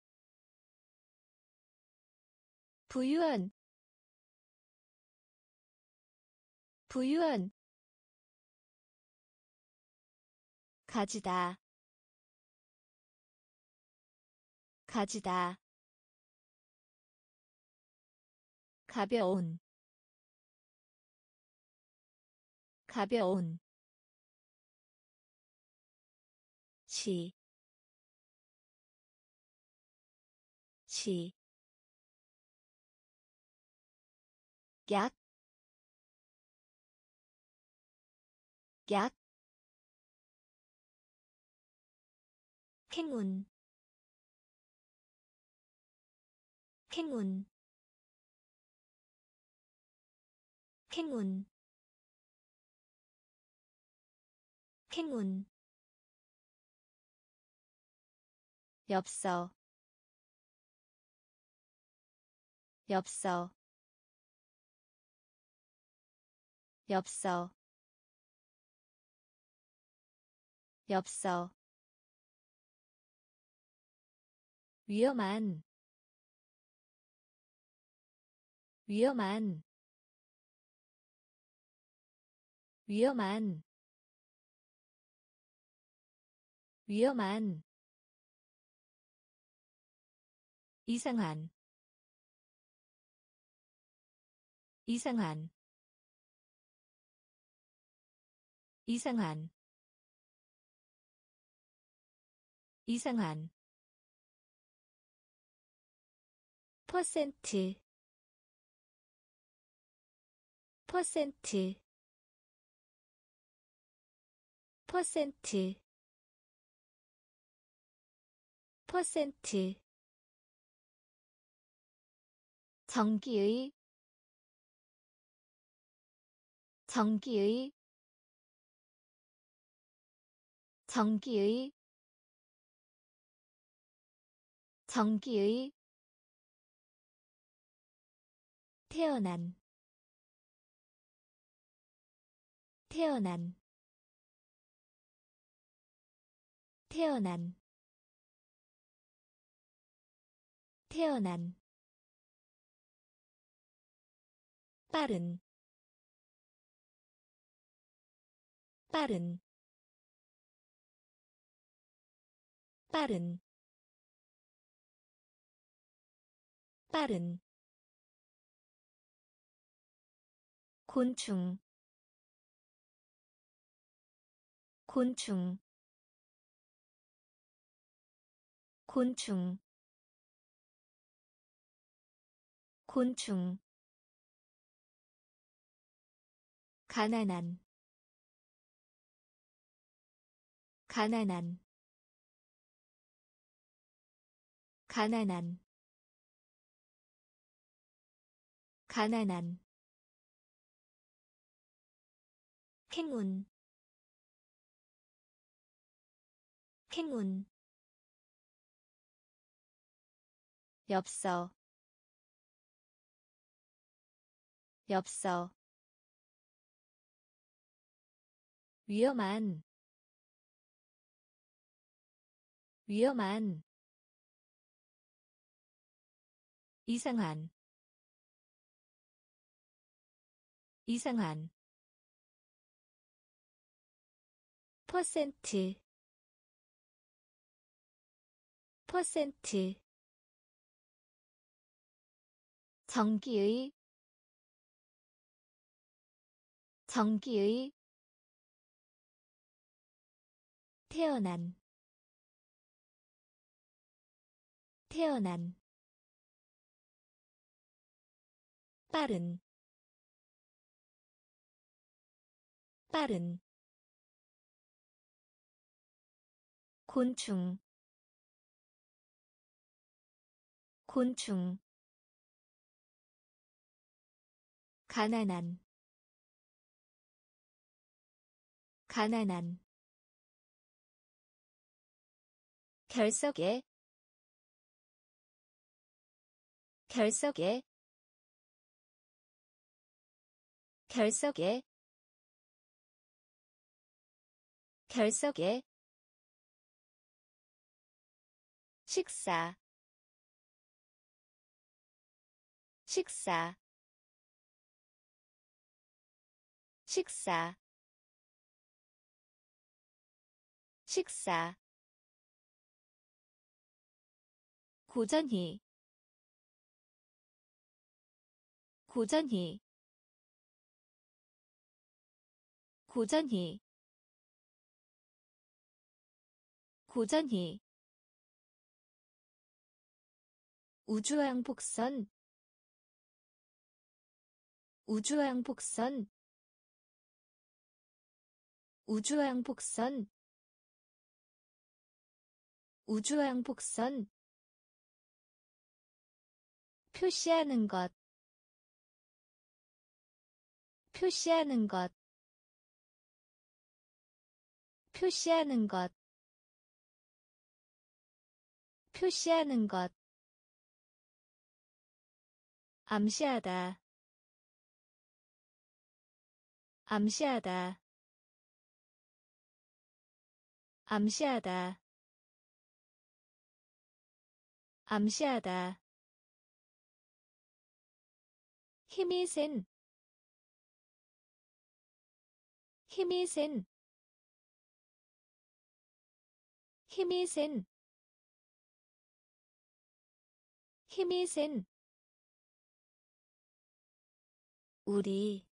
부유한 부유한 가지다 가지다 가벼운 가벼운 시, 시, 약, 약, 행운, 행운, 행운, 행운, 엽서, 엽서, 엽서, 엽서, 위험한, 위험한, 위험한, 위험한, 이상한, 이상한, 이상한, 이상한, 퍼센트, 퍼센트, 퍼센트, 퍼센트, 전기의, 전기의, 전기의, 전기의, 태어난, 태어난, 태어난, 태어난, 빠른, 빠른, 빠른, 빠른, 곤충, 곤충, 곤충, 곤충, 가난한, 가난한, 가난한, 가난한, 행운, 행운, 엽서, 엽서, 위험한, 위험한, 이상한, 이상한, 퍼센트, 퍼센트, 전기의, 전기의, 태어난, 태어난, 빠른, 빠른, 곤충, 곤충, 가난한, 가난한, 결석에 결석에 결석에 결석에 식사 식사 식사 식사 고전히 고전히 고전히 고전히 우주왕복선 우주왕복선 우주왕복선 우주왕복선 표시하는 것 표시하는 것 표시하는 것 표시하는 것 암시하다 암시하다 암시하다 암시하다 힘이 센 힘이 센 힘이 센 힘이 센 우리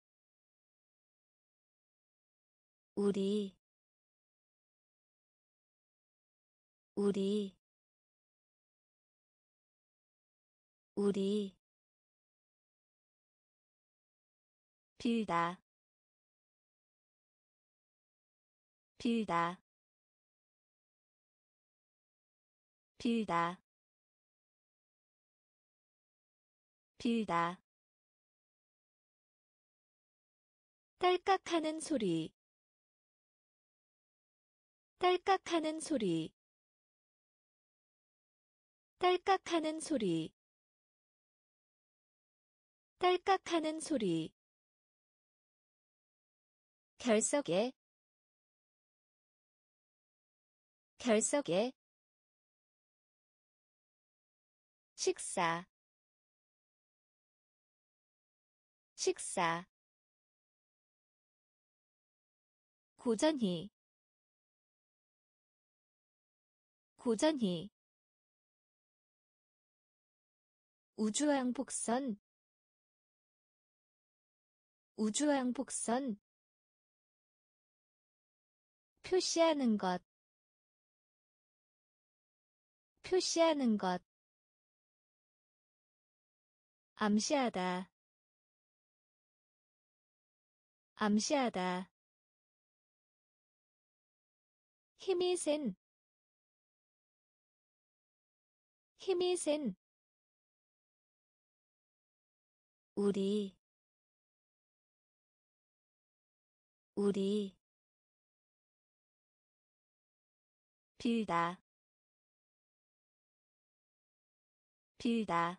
우리 우리 우리 빌다 빌다 빌다 빌다 딸깍하는 소리 딸깍하는 소리 딸깍하는 소리 딸깍하는 소리 결석에 결석에 식사 식사 고전히 고전히 우주왕복선 우주왕복선 표시하는 것 표시하는 것 암시하다 암시하다 힘이 센 힘이 센 우리 우리 빌다 빌다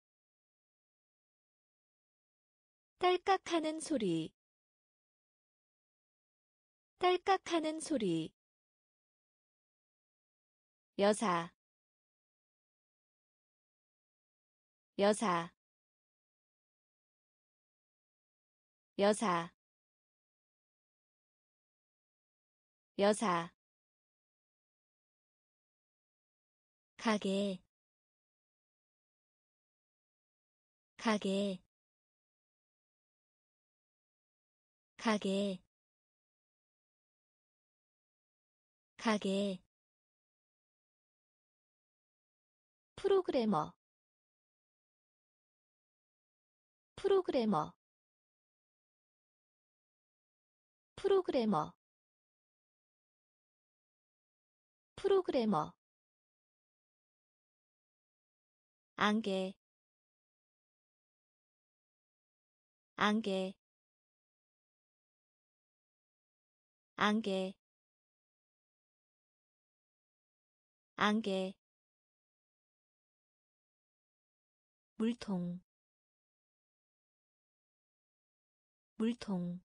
딸깍하는 소리 딸깍하는 소리 여사 여사 여사 여사 가게 가게 가게 가게 프로그래머 프로그래머 프로그래머 프로그래머 안개 안개 안개 안개 물통 물통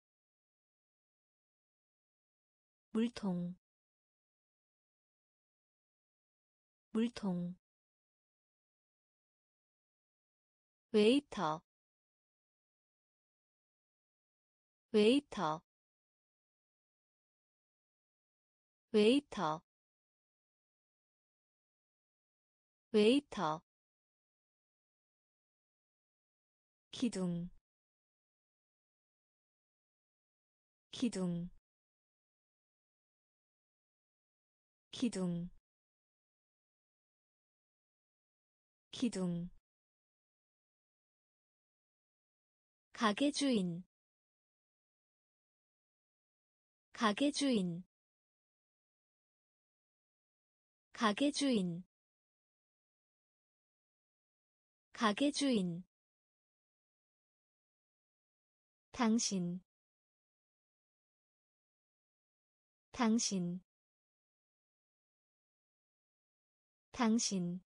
물통 물통 웨이터 웨이터 웨이터 웨이터 기둥 기둥 기둥 기둥 가게 주인 가게 주인 가게 주인 가게 주인 당신 당신 당신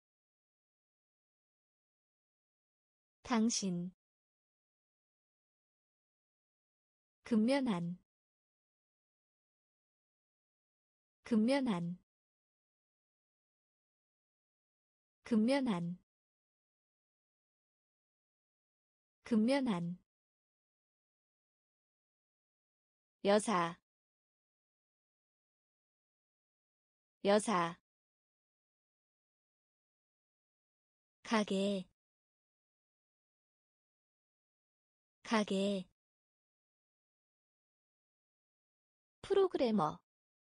당신 근면한 근면한 근면한 근면한 여사 여사 가게 가게 프로그래머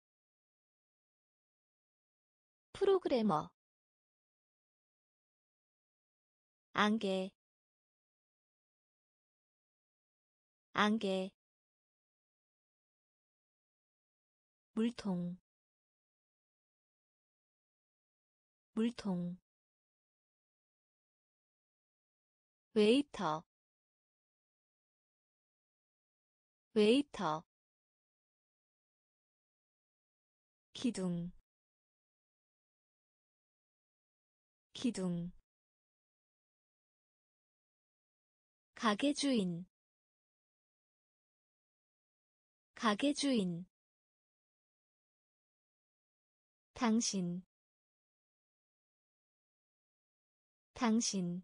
프로그래머 안개 안개 물통 물통 웨이터 웨이터 기둥 기둥 가게 주인 가게 주인 당신 당신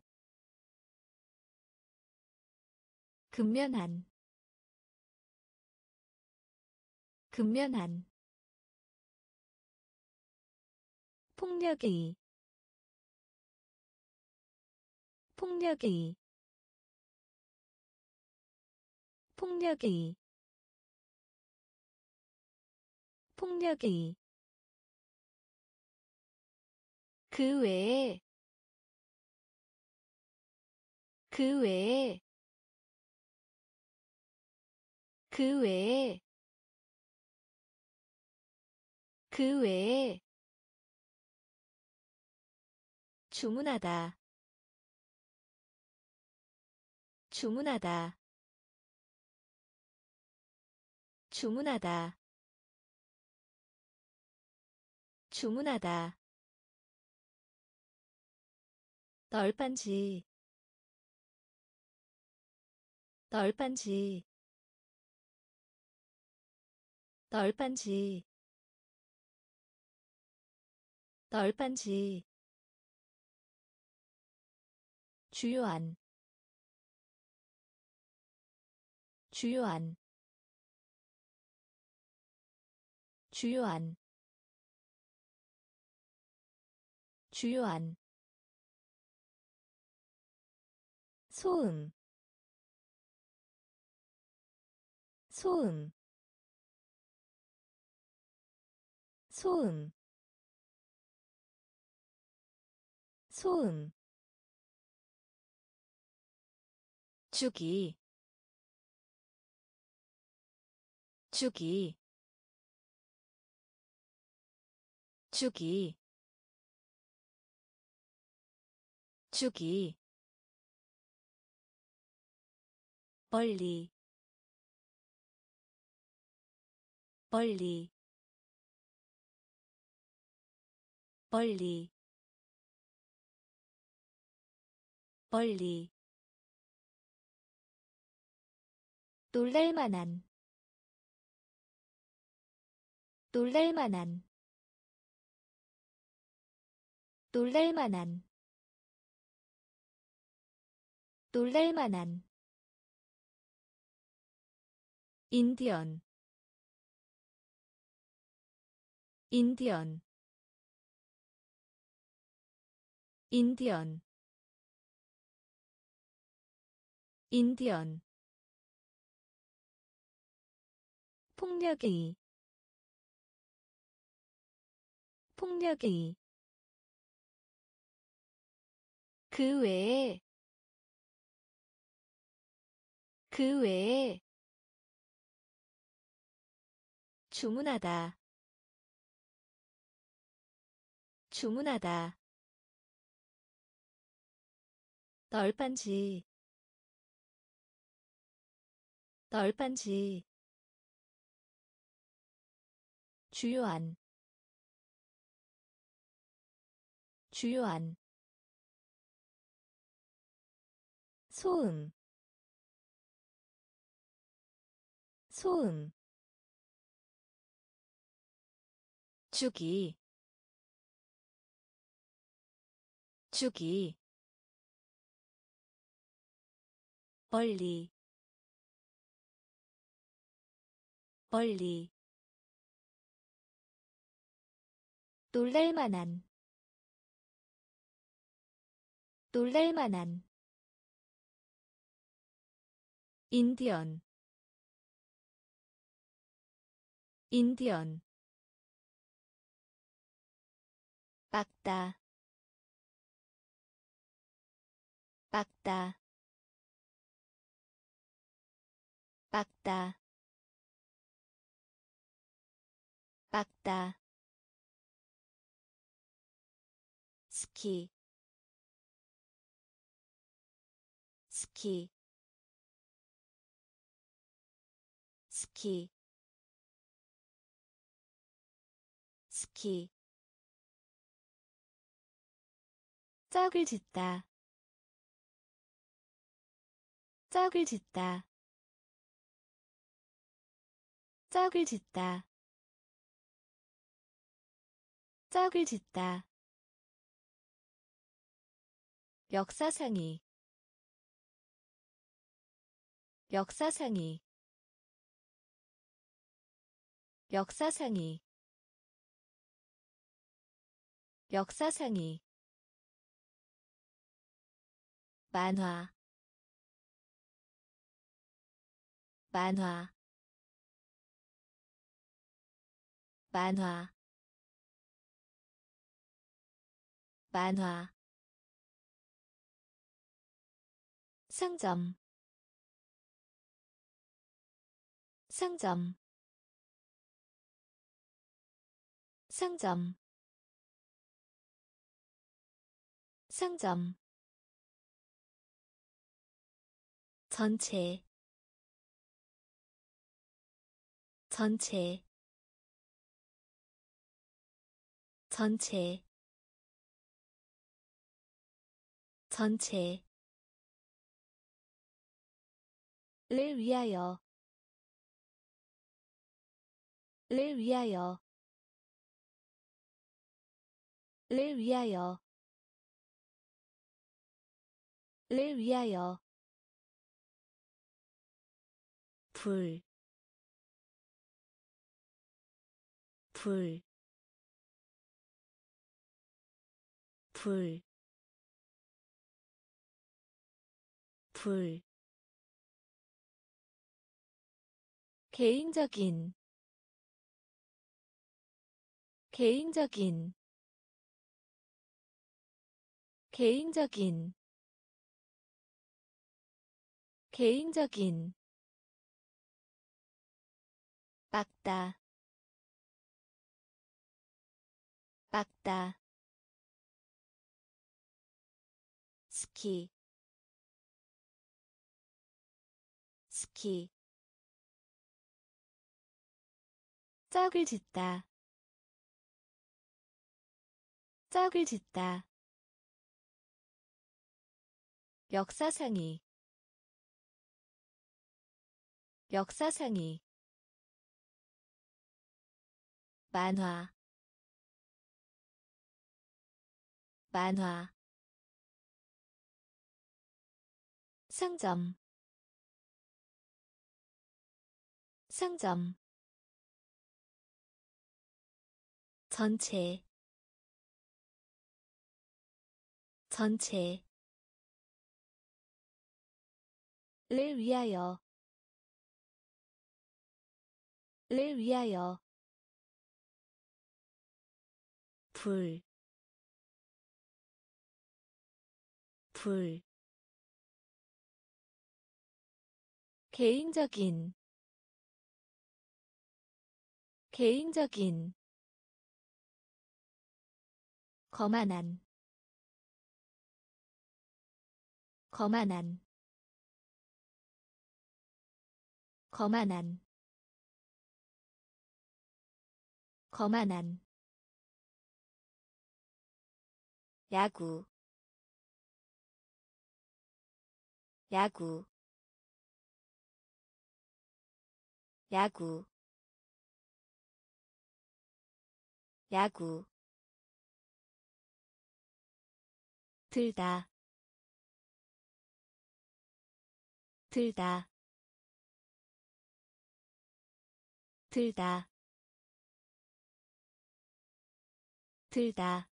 근면한 근면한 폭력의 폭력의 폭력의 폭력의 그 외에 그 외에 그 외에 그 외에 주문하다 주문하다 주문하다 주문하다 널빤지 널빤지 널빤지 널빤지 주요한 주요한 주요한 주요한 소음 소음 소음 소음 주기 주기 주기 주기 멀리 멀리 멀리 멀리 놀랄만한 놀랄만한 놀랄만한 놀랄만한 인디언 인디언 인디언 인디언 폭력의 폭력의 그 외에 그 외에 주문하다 주문하다 널빤지 널빤지 주요한 주요한 소음 소음 주기 주기 멀리 멀리 놀랄만한 놀랄만한 인디언 인디언 빡다 빡다 빡다 빡다 스키 스키 스키 스키 짝을 짓다 짝을 짓다 짝을 짓다 짝을 짓다 역사상이 역사상이 역사상이 역사상이 만화 만화 만화 만화 상점 상점 상점 상점 전체 전체 전체 전체 를 위하여 를 위하여 를 위하여 를 위하여 불, 불, 불, 불. 개인적인, 개인적인, 개인적인, 개인적인. 빡다, 빡다. 스키, 스키. 짝을 짓다, 짝을 짓다. 역사상이 역사상이 만화 만화 상점 상점 전체 전체 를 위하여 를 위하여 불, 불 개인적인 개인적인 거만한 거만한 거만한 거만한 야구 야구 야구 야구 들다 들다 들다 들다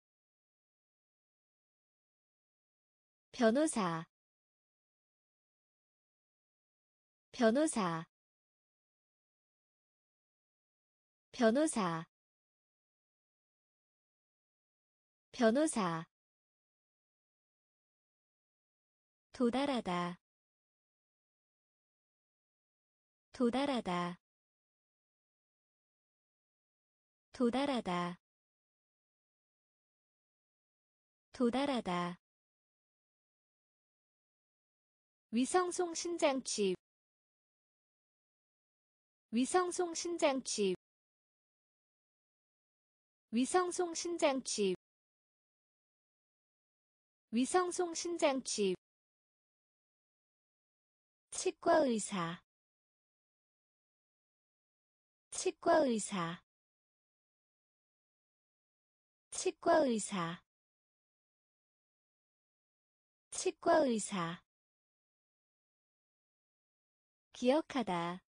변호사 변호사 변호사 변호사 도달하다 도달하다 도달하다 도달하다 위성송 신장치 위성송 신장치 위성송 신장치 위성송 신장치 치과의사 치과의사 치과의사 치과의사 기억하다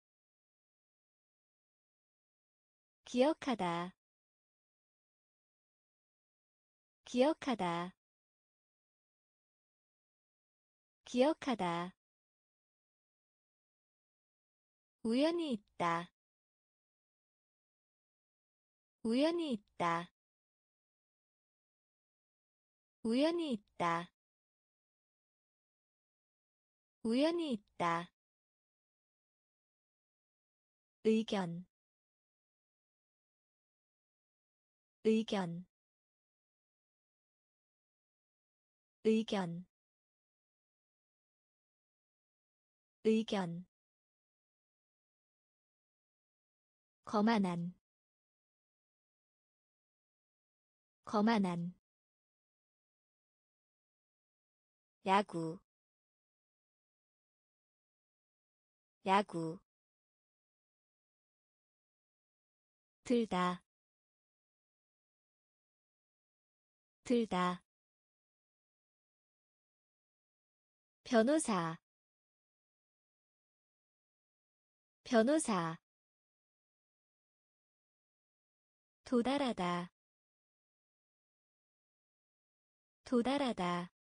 기억하다 기억하다 기억하다 우연히 있다 우연히 있다 우연히 있다 우연히 있다 의견 의견 의견 의견 거만한 거만한 야구 야구 들다 들다 변호사 변호사 도달하다 도달하다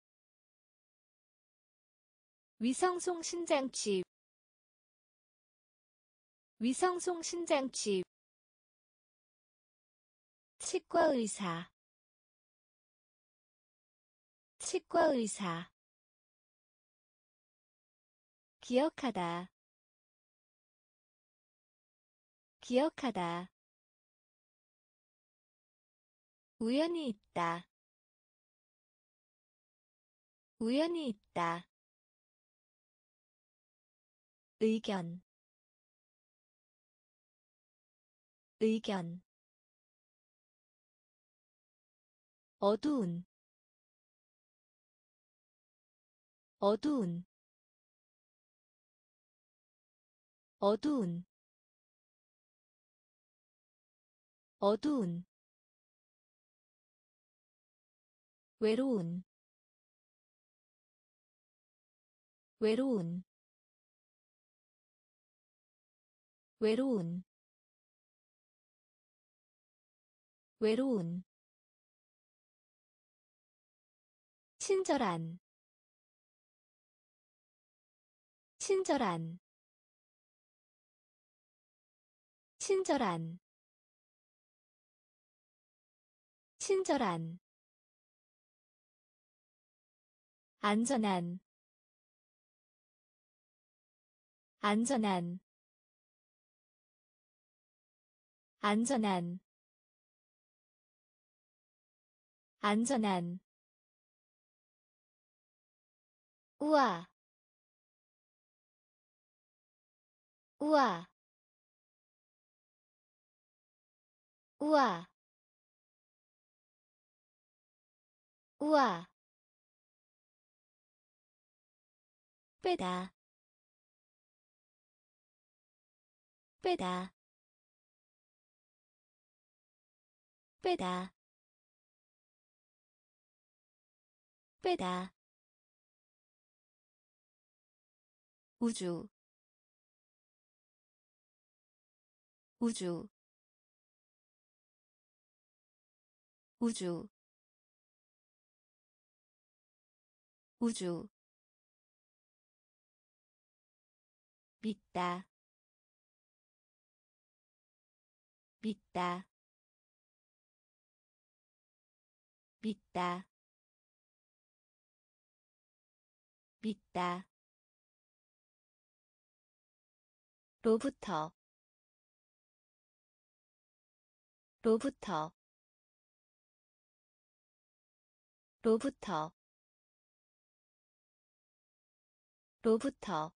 위성송 신장치 위성송 신장치 치과의사 치과의사 기억하다 기억하다 우연히 있다 우연히 있다 의견 의견 어두운 어두운 어두운 어두운 외로운 외로운 외로운 외로운 친절한 친절한 친절한 친절한 안전한 안전한 안전한 안전한 우와 우와 우와 우와 빼다 빼다 빼다 빼다 우주 우주 우주 우주 믿다 믿다 믿다 믿다 로부터 로부터 로부터 로부터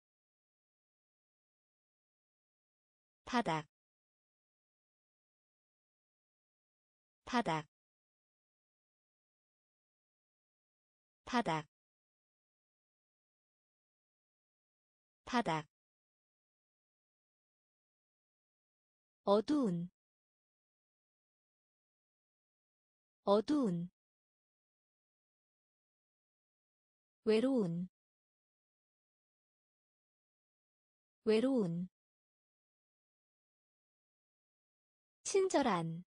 바닥 바닥 바닥 바닥 어두운 어두운 외로운 외로운 친절한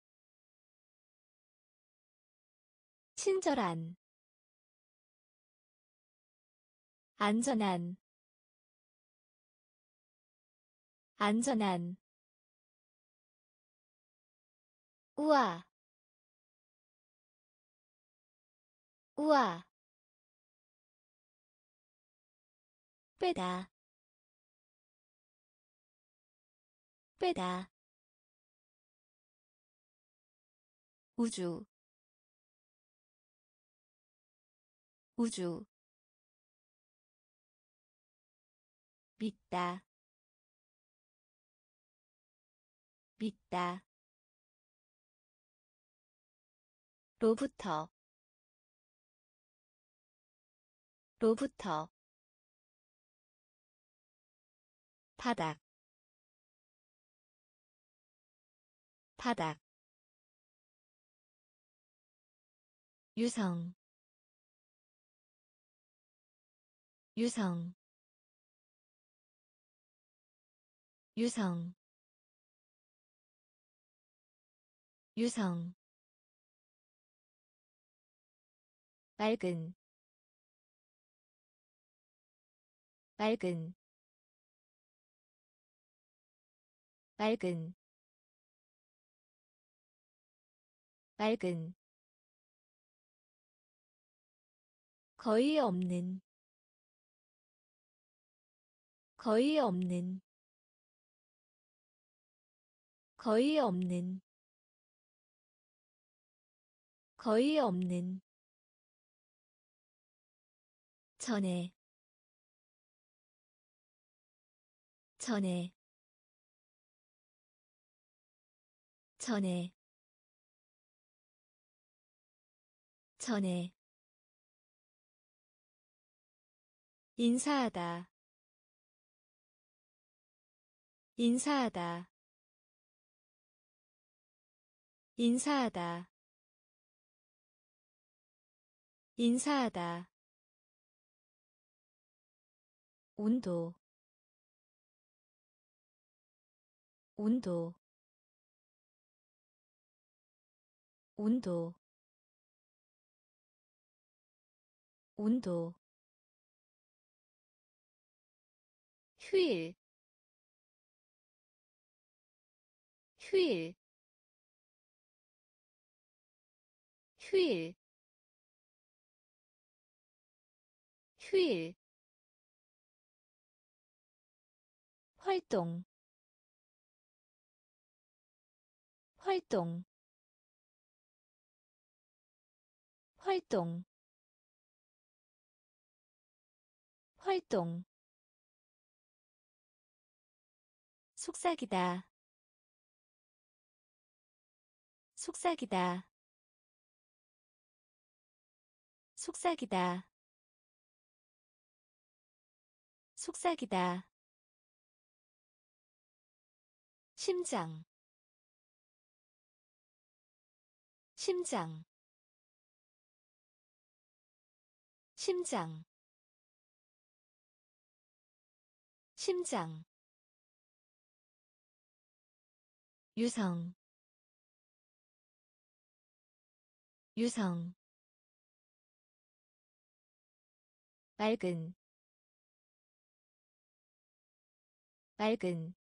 친절한 안전한 안전한 우와 우와 빼다 빼다 우주 우주 믿다 믿다 로부터 로부터 바닥 바닥 유성 유성 유성 유성 맑은 맑은 맑은 맑은 거의 없는 거의 없는 거의 없는 거의 없는 전에 전에 전에 전에 인사하다 인사하다 인사하다 인사하다 온도 온도 온도 온도 휴일 휴일 휴일 휴일 활동 활동 활동 활동 속삭이다 속삭이다 속삭이다 속삭이다 심장 심장 심장 심장 유성 유성 맑은 맑은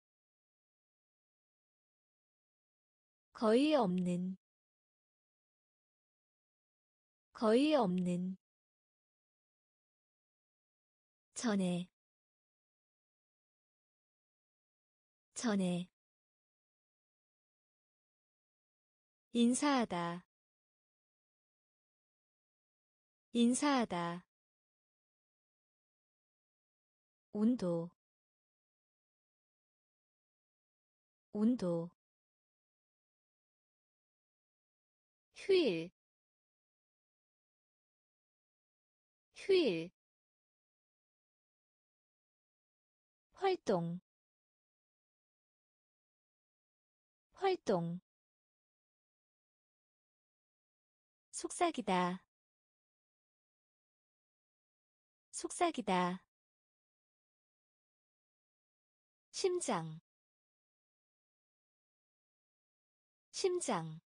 거의 없는 거의 없는 전에 전에 인사하다 인사하다 온도 온도 휴일 휴일 활동 활동 속삭이다 속삭이다 심장 심장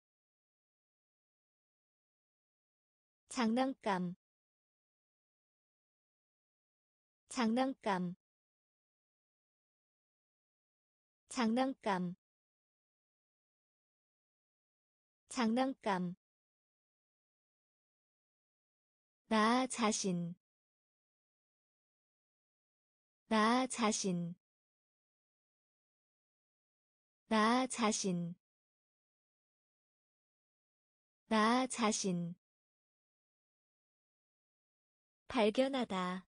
장난감 장난감 장난감 장난감 나 자신 나 자신 나 자신 나 자신 발견하다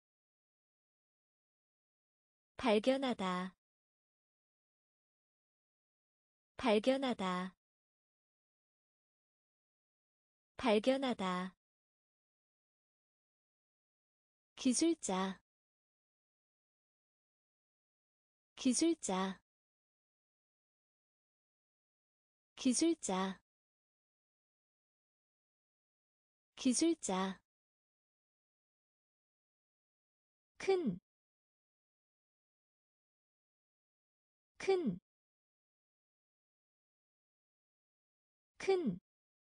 발견하다 발견하다 발견하다 기술자 기술자 기술자 기술자 큰, 큰, 큰,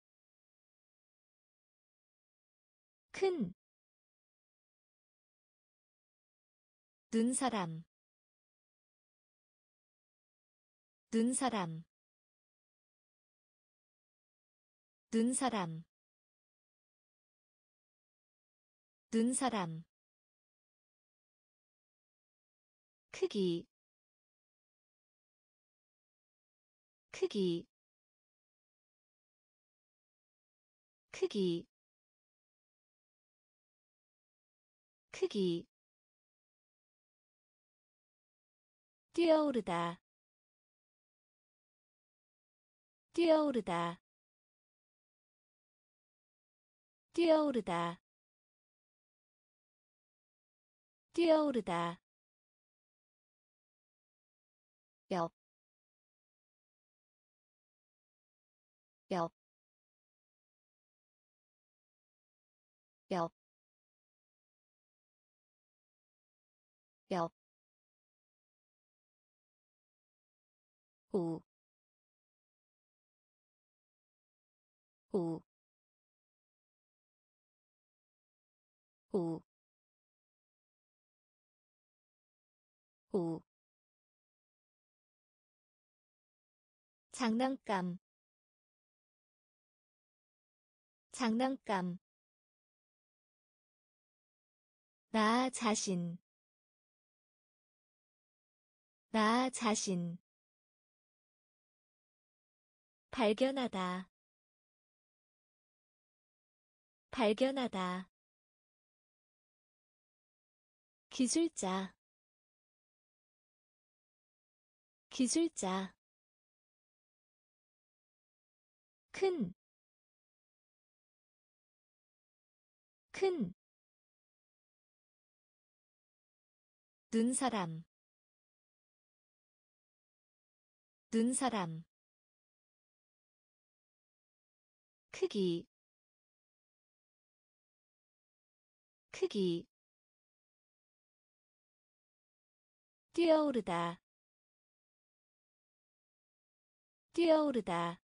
큰, 눈사람, 눈사람, 눈사람, 눈사람, 크기, 크기, 크기, 크기, 뛰어오르다, 뛰어오르다, 뛰어오르다 뛰어오르다 옆, 옆, 옆, 옆, 우, 우, 우, 우. 장난감, 장난감. 나 자신, 나 자신. 발견하다, 발견하다. 기술자, 기술자. 큰, 큰. 눈사람, 눈사람. 크기, 크기. 뛰어오르다, 뛰어오르다.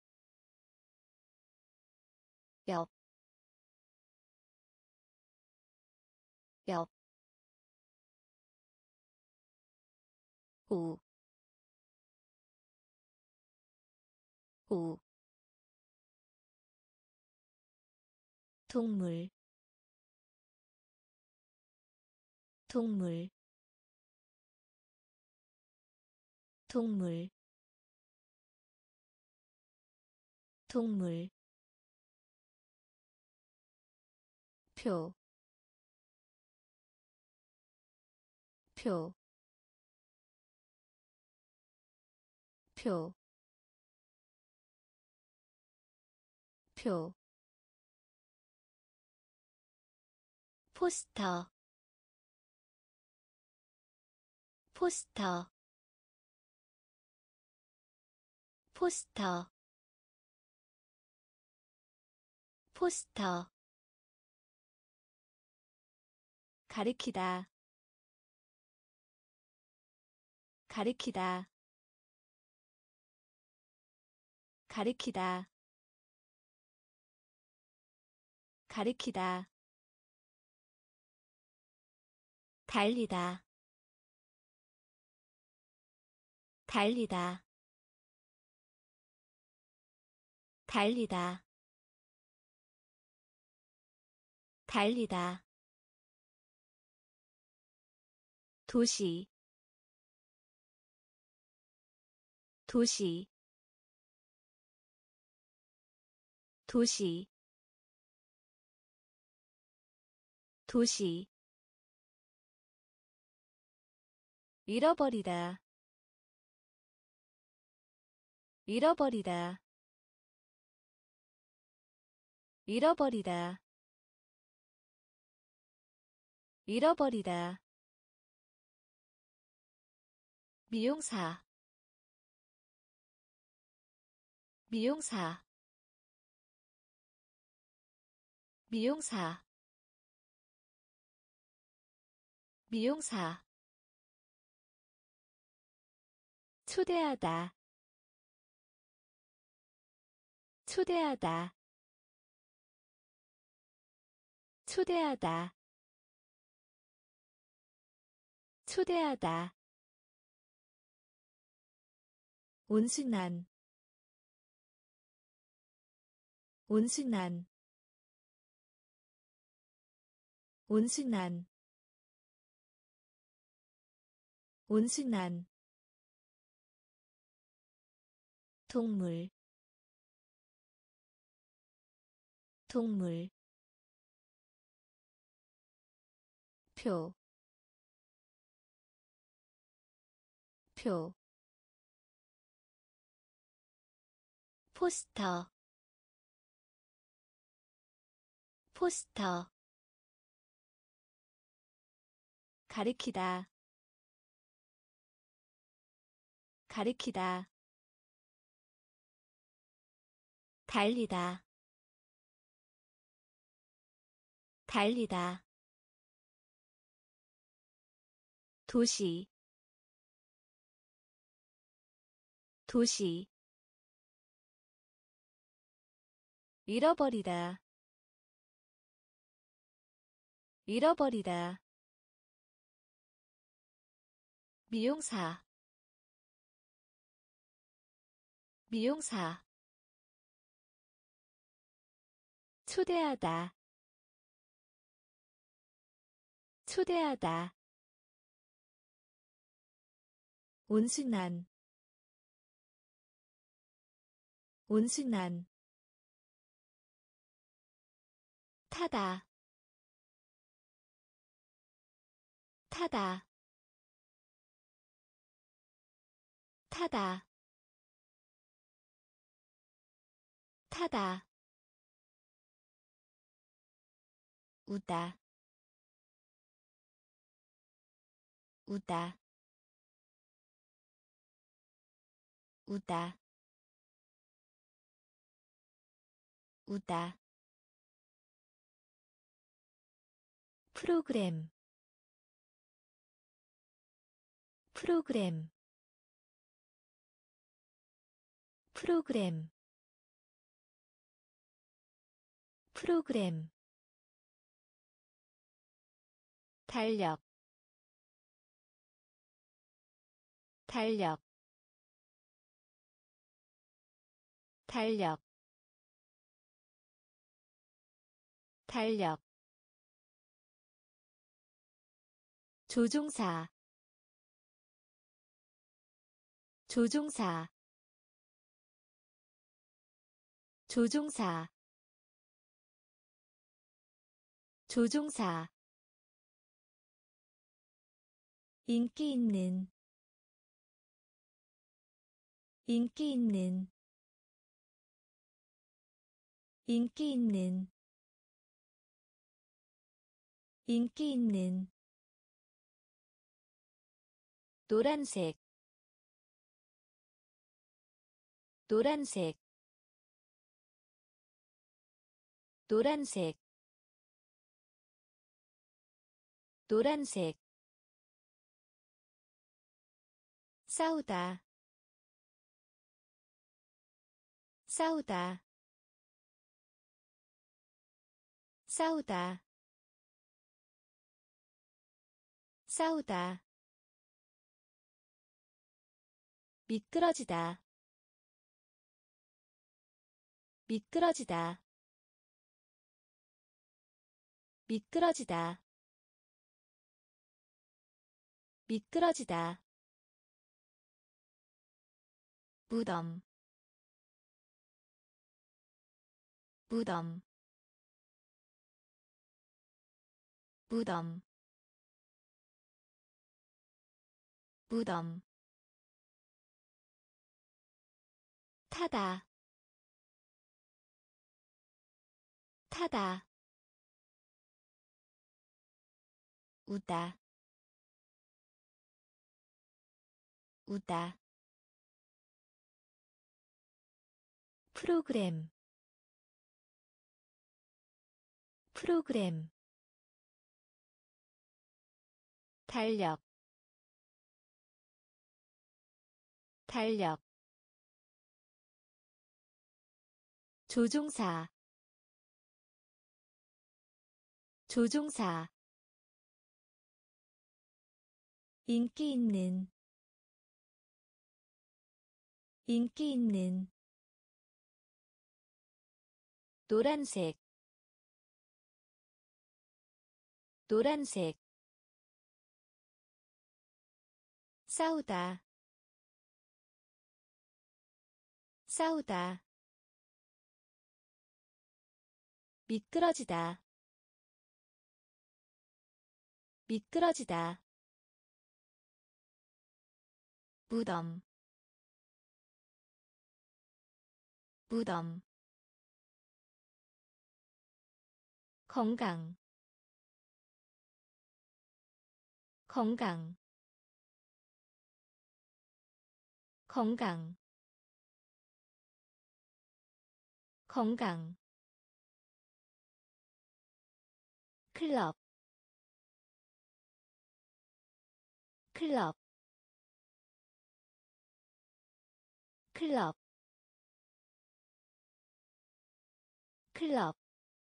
옆, 옆, 우, 우. 동물, 동물, 동물, 동물. 표, 표, 표, 표. 포스터, 포스터, 포스터, 포스터. 가리키다, 가리키다, 가리키다, 가리키다. 달리다, 달리다, 달리다, 달리다. 도시, 도시, 도시, 도시. 잃어버리다, 잃어버리다, 잃어버리다, 잃어버리다. 미용사, 미용사, 미용사, 미용사. 초대하다, 초대하다, 초대하다, 초대하다. 온순한, 온순한, 온순한, 온순한. 동물, 동물. 표, 표. 포스터, 포스터 가리키다 가리키다 달리다 달리다 도시 도시 잃어버리다 잃어버리다 미용사 미용사 초대하다 초대하다 온순한 온순한 타다 타다 타다 타다 우다 우다 우다 우다 프로그램 프로그램 프로그램 프로그램 달력 달력 달력 달력 조종사 조종사 조종사 조종사 인기 있는 인기 있는 인기 있는 인기 있는 노란색 노란색 노란색 노란색 싸우다 싸우다 싸우다 싸우다 미끄러지다 미끄러지다 미끄러지다 미끄러지다 무덤 무덤 무덤 무덤 타다 타다 우다 우다 프로그램 프로그램 달력 달력 조종사 조종사 인기 있는 인기 있는 노란색 노란색 싸우다 싸우다 미끄러지다 미끄러지다 무덤 무덤 건강 건강 건강 건강 클럽 클럽 클럽 클럽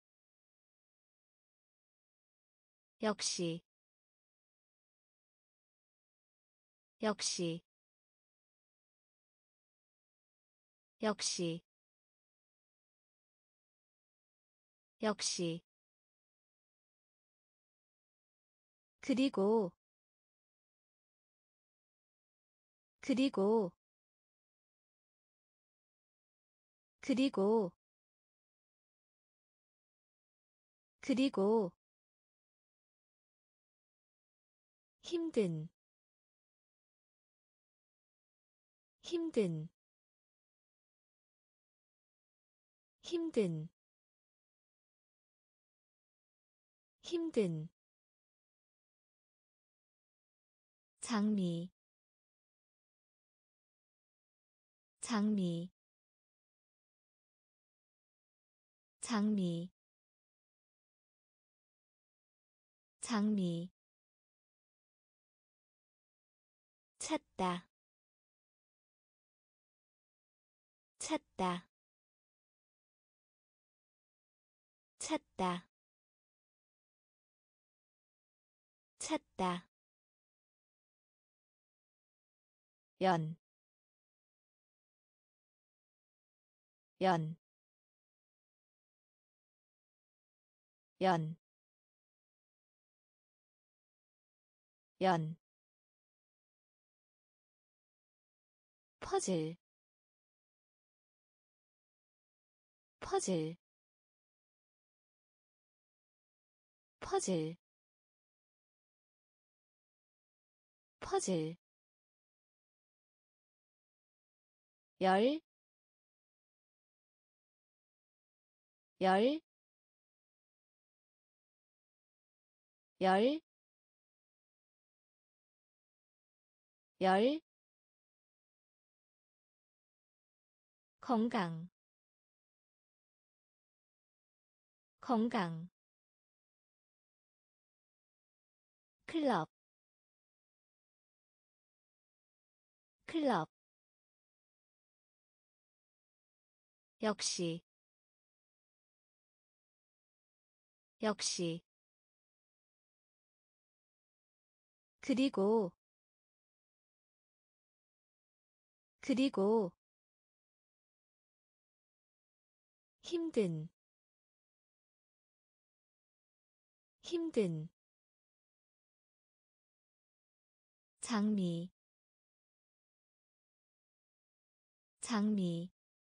역시 역시 역시 역시 그리고 그리고 그리고 그리고 힘든 힘든 힘든 힘든 장미 장미 장미 장미 찾다 찾다 찾다 찾다 연, 연, 연, 연, 퍼즐, 퍼즐, 퍼즐, 퍼즐, 열, 열, 열, 열, 건강, 건강, 클럽, 클럽, 역시, 역시, 그리고, 그리고, 힘든, 힘든, 장미, 장미,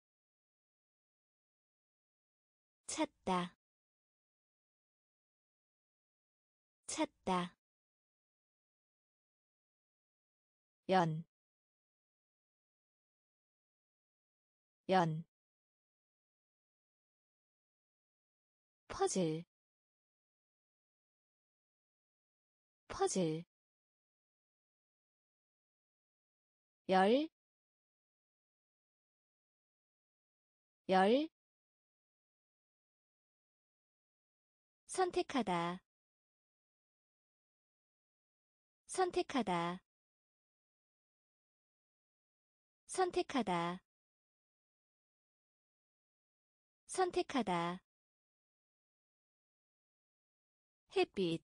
찾다, 찾다, 연, 연, 퍼즐, 퍼즐, 열, 열, 선택하다, 선택하다, 선택하다, 선택하다, 햇빛,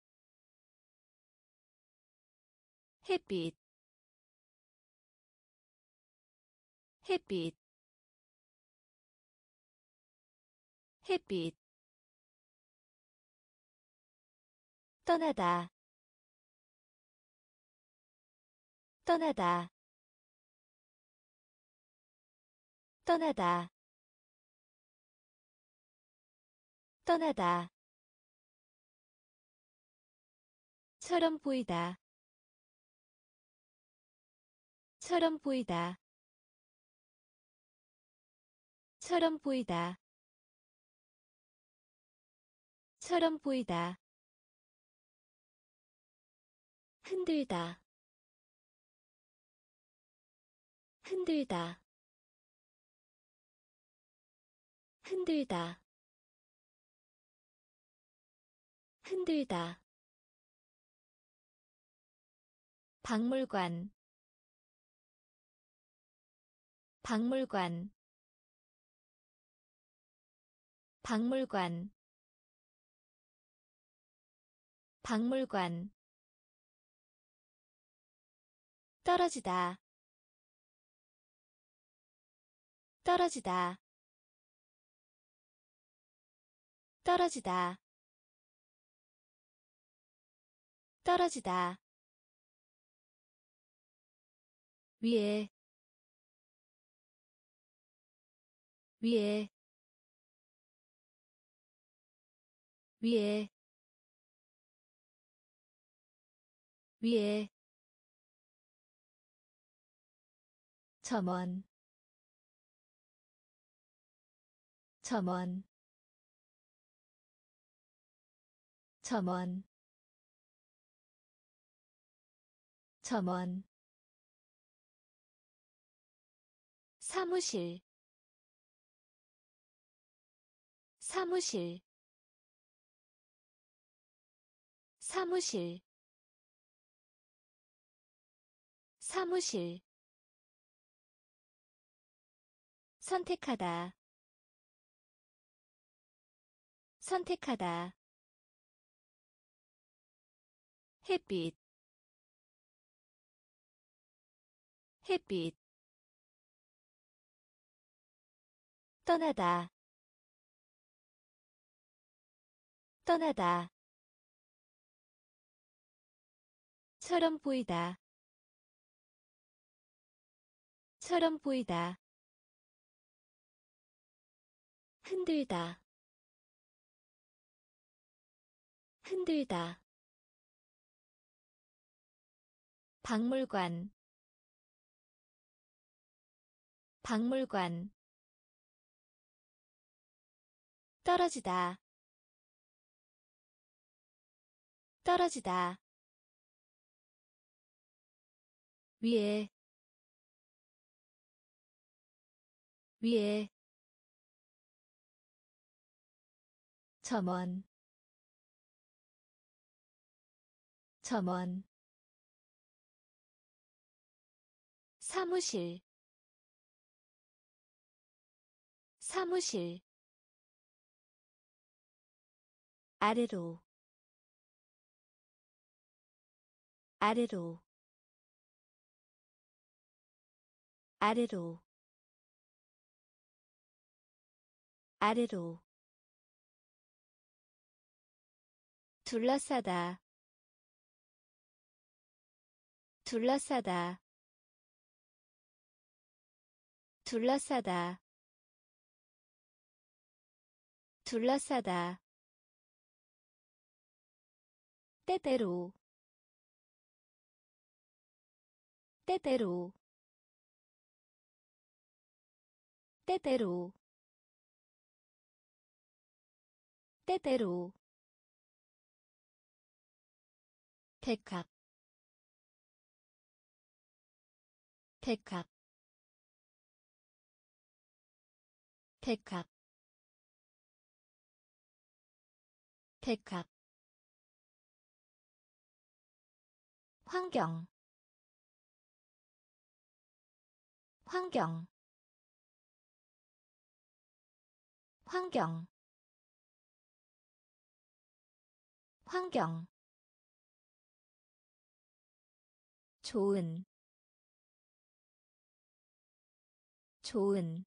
햇빛, 햇빛, 햇빛, 떠나다, 떠나다, 떠나다, 떠나다, 처럼 보이다, 처럼 보이다, 처럼 보이다, 처럼 보이다. 흔들다. 흔들다. 흔들다. 흔들다. 박물관. 박물관. 박물관. 박물관. 떨어지다. 떨어지다. 떨어지다. 떨어지다. 위에 위에 위에 위에 점원 점원 점원 점원 사무실 사무실 사무실 사무실 선택하다 선택하다 햇빛 햇빛 떠나다 떠나다 처럼 보이다 처럼 보이다 흔들다 흔들다 박물관 박물관 떨어지다 떨어지다 위에 위에 점원 점원 사무실 사무실 아래로 아래로 아래로 아래로 둘러싸다 둘러싸다 둘러싸다 둘러싸다 때때로 때때로 때때로 때때로 백합 백합 백합 백합 환경 환경 환경 환경 좋은 좋은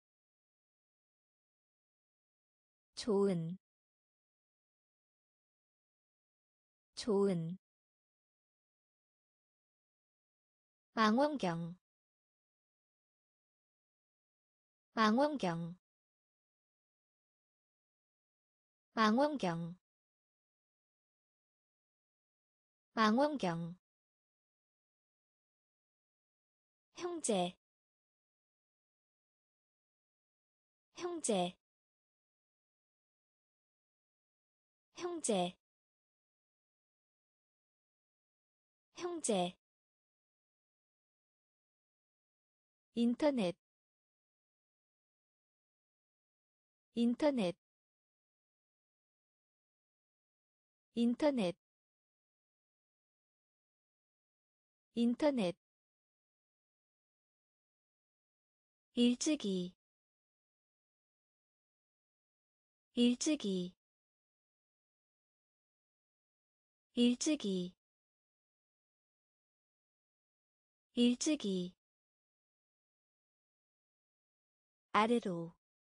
좋은 좋은 망원경 망원경 망원경 망원경 형제 형제 형제, 형제. 인터넷, 인터넷, 인터넷, 인터넷. 일찍이, 일찍이, 일찍이, 일찍이. 아래로,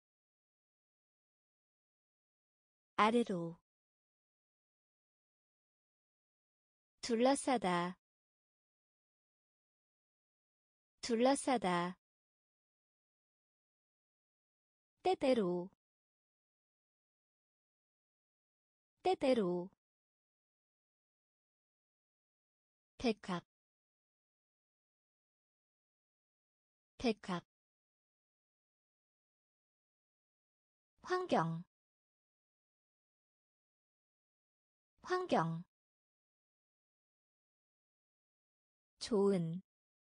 아래로. 둘러싸다, 둘러싸다. 때때로, 때때로. 백합, 백합. 환경, 환경. 좋은,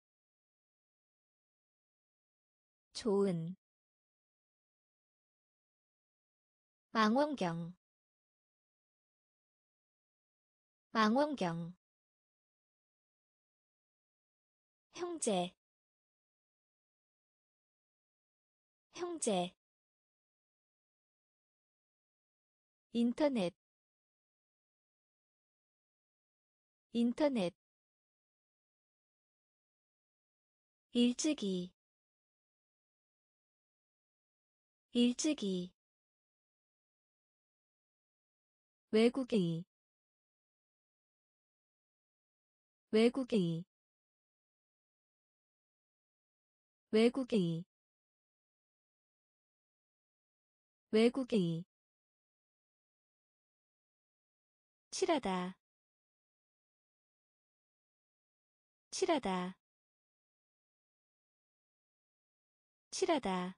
좋은. 망원경, 망원경. 형제, 형제. 인터넷, 인터넷. 일찍이, 일찍이. 외국인, 외국인, 외국인, 외국인. 칠하다, 칠하다, 칠하다,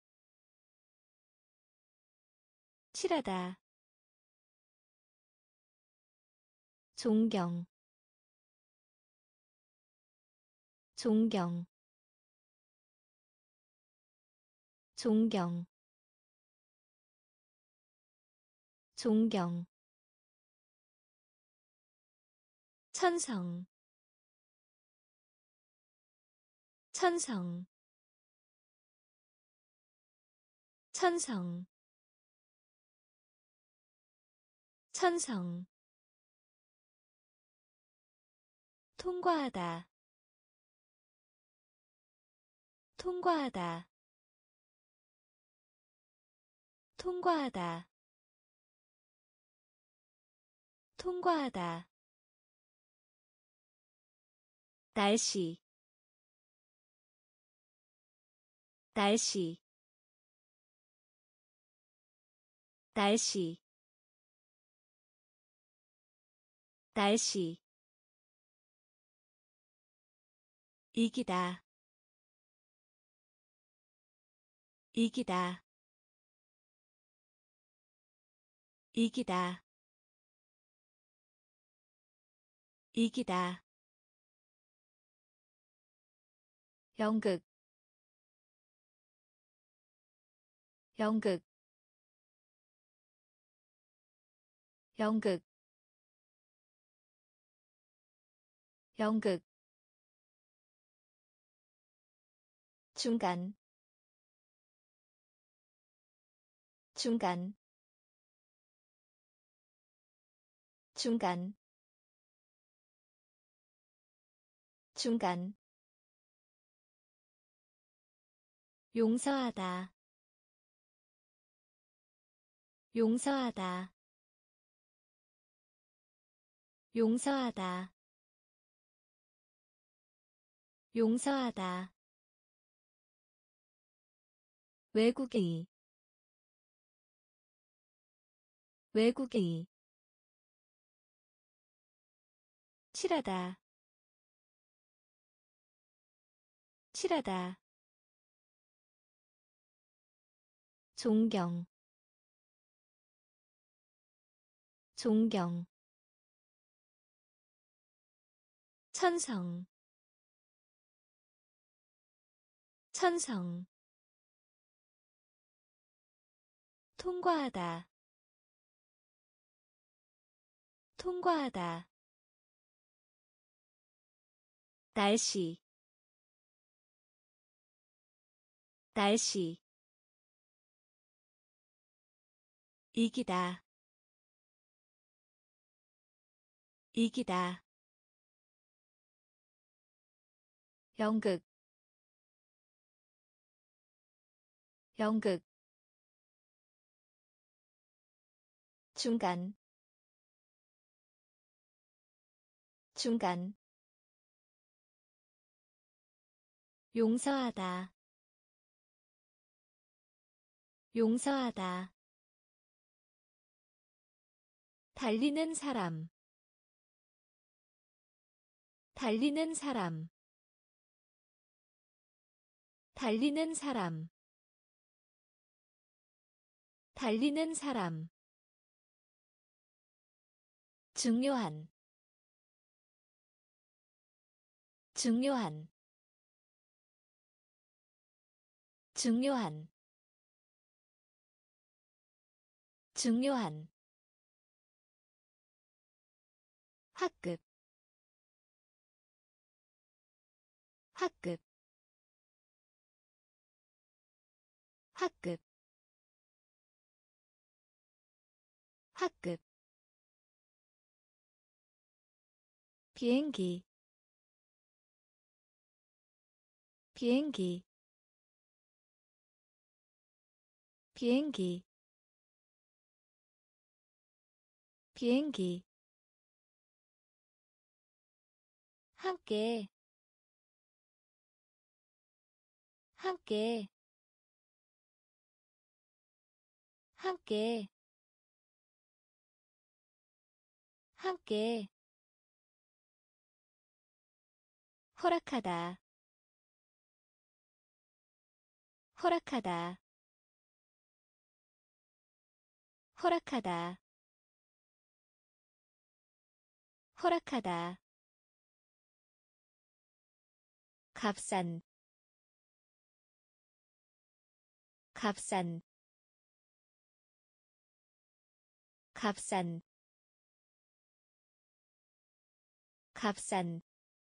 칠하다. 존경, 존경, 존경, 존경. 천성, 천성, 천성, 천성. 통과하다, 통과하다, 통과하다, 통과하다. 날씨, 날씨, 날씨, 날씨. 이기다, 이기다, 이기다, 이기다. 연극, 연극, 연극, 연극. 중간, 중간, 중간, 중간. 용서하다, 용서하다, 용서하다, 용서하다. 외국인, 외국인. 칠하다, 칠하다. 존경, 존경 천성 천성 통과하다 통과하다 날씨 날씨 이기다 이기다 연극 연극 중간 중간 용서하다 용서하다 달리는 사람 달리는 사람 달리는 사람 달리는 사람 중요한 중요한 중요한 중요한 학급 학급 학급 학급 비행기 비행기 비행기 비행기 함께 함께 함께 함께 허락하다 허락하다 허락하다 허락하다 값싼 값싼 값싼 값싼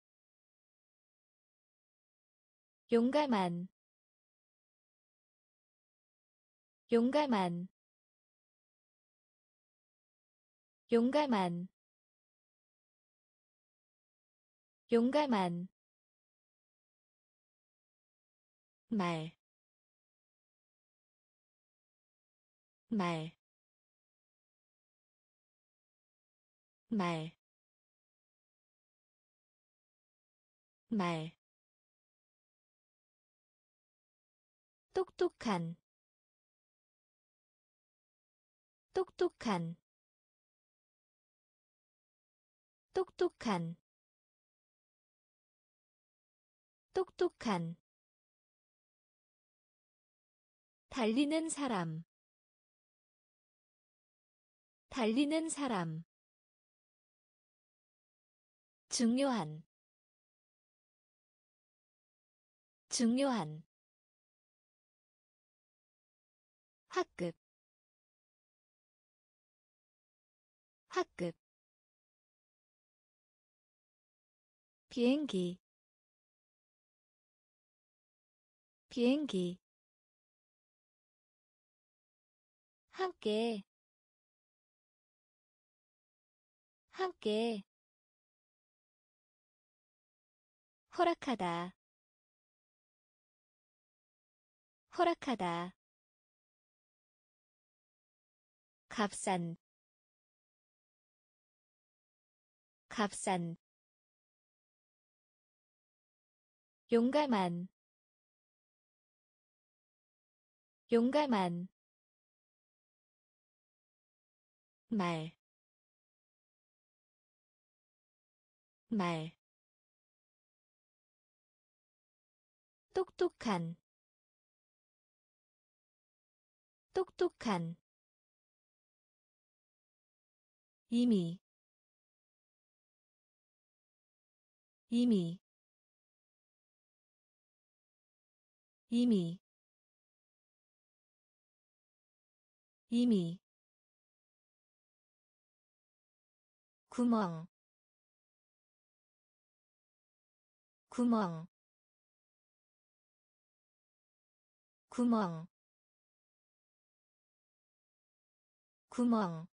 용감한 용감한 용감한 용감한 말, 말, 말, 말. 똑똑한, 똑똑한, 똑똑한, 똑똑한. 달리는 사람, 달리는 사람. 중요한, 중요한. 학급, 학급. 비행기, 비행기. 함께, 함께. 허락하다 허락하다 값싼 값싼 용감한 용감한 말, 말. 똑똑한, 똑똑한. 이미 이미 이미 이미 구멍 구멍 구멍 구멍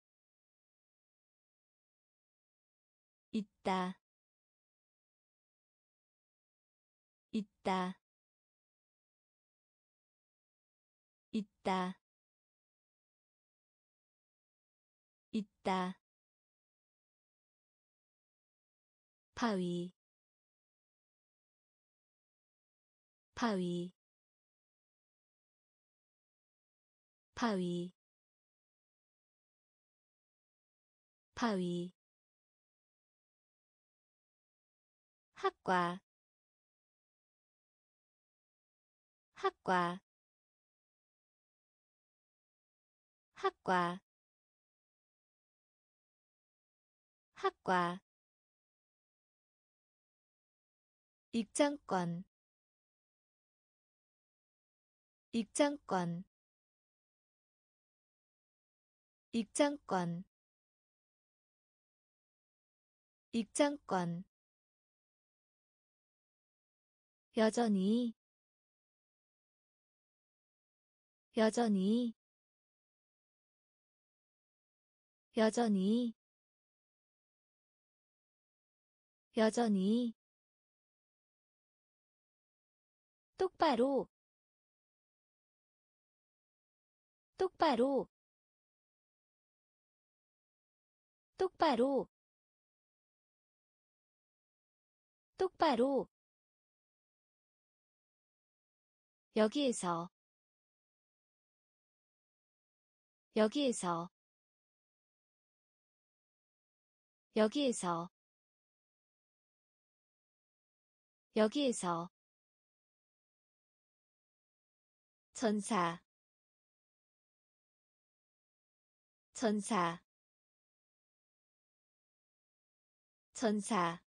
있다 있다 있다 있다 바위 바위 바위 바위 학과 학과 학과 학과 입장권 입장권 입장권 입장권 여전히 여전히 여전히 여전히 똑바로 똑바로 똑바로 똑바로 여기에서 여기에서 여기에서 여기에서 전사 전사 전사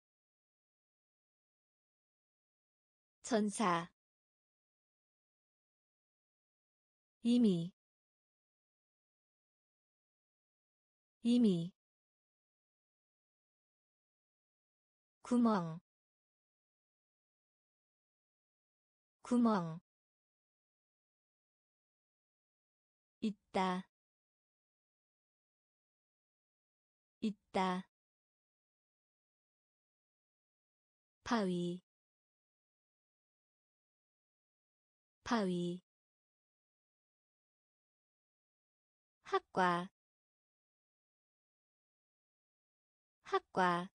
전사 이미 이미 구멍 구멍 있다 있다 바위 바위 학과 학과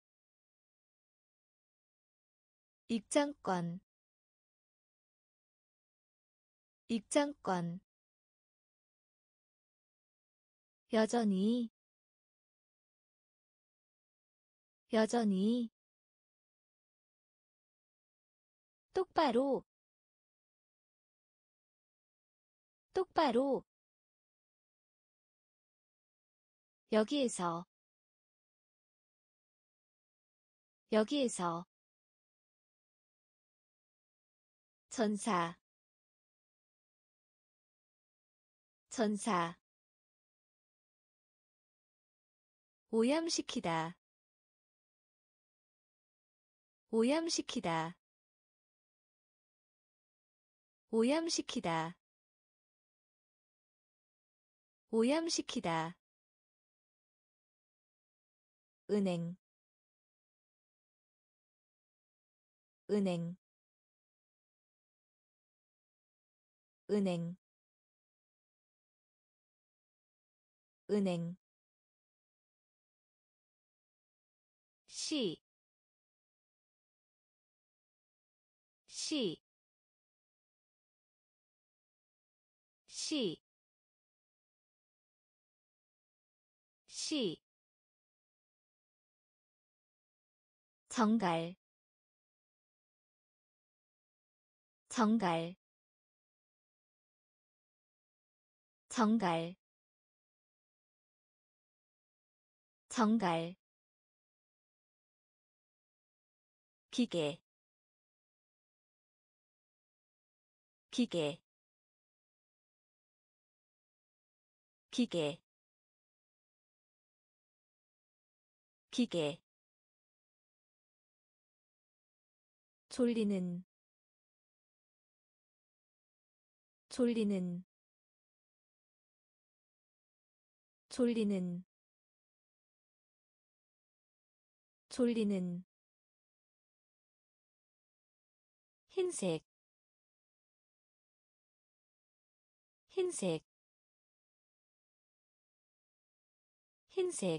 입장권 입장권 여전히 여전히 똑바로 똑바로 여기에서 여기에서 전사 전사 오염시키다 오염시키다 오염시키다 오염시키다 은행 은행 은행 은행 시, 시, 시, 시, 정갈, 정갈, 정갈, 정갈 기계 기계 기계 기계 졸리는 졸리는 졸리는 졸리는 흰색 흰색 흰색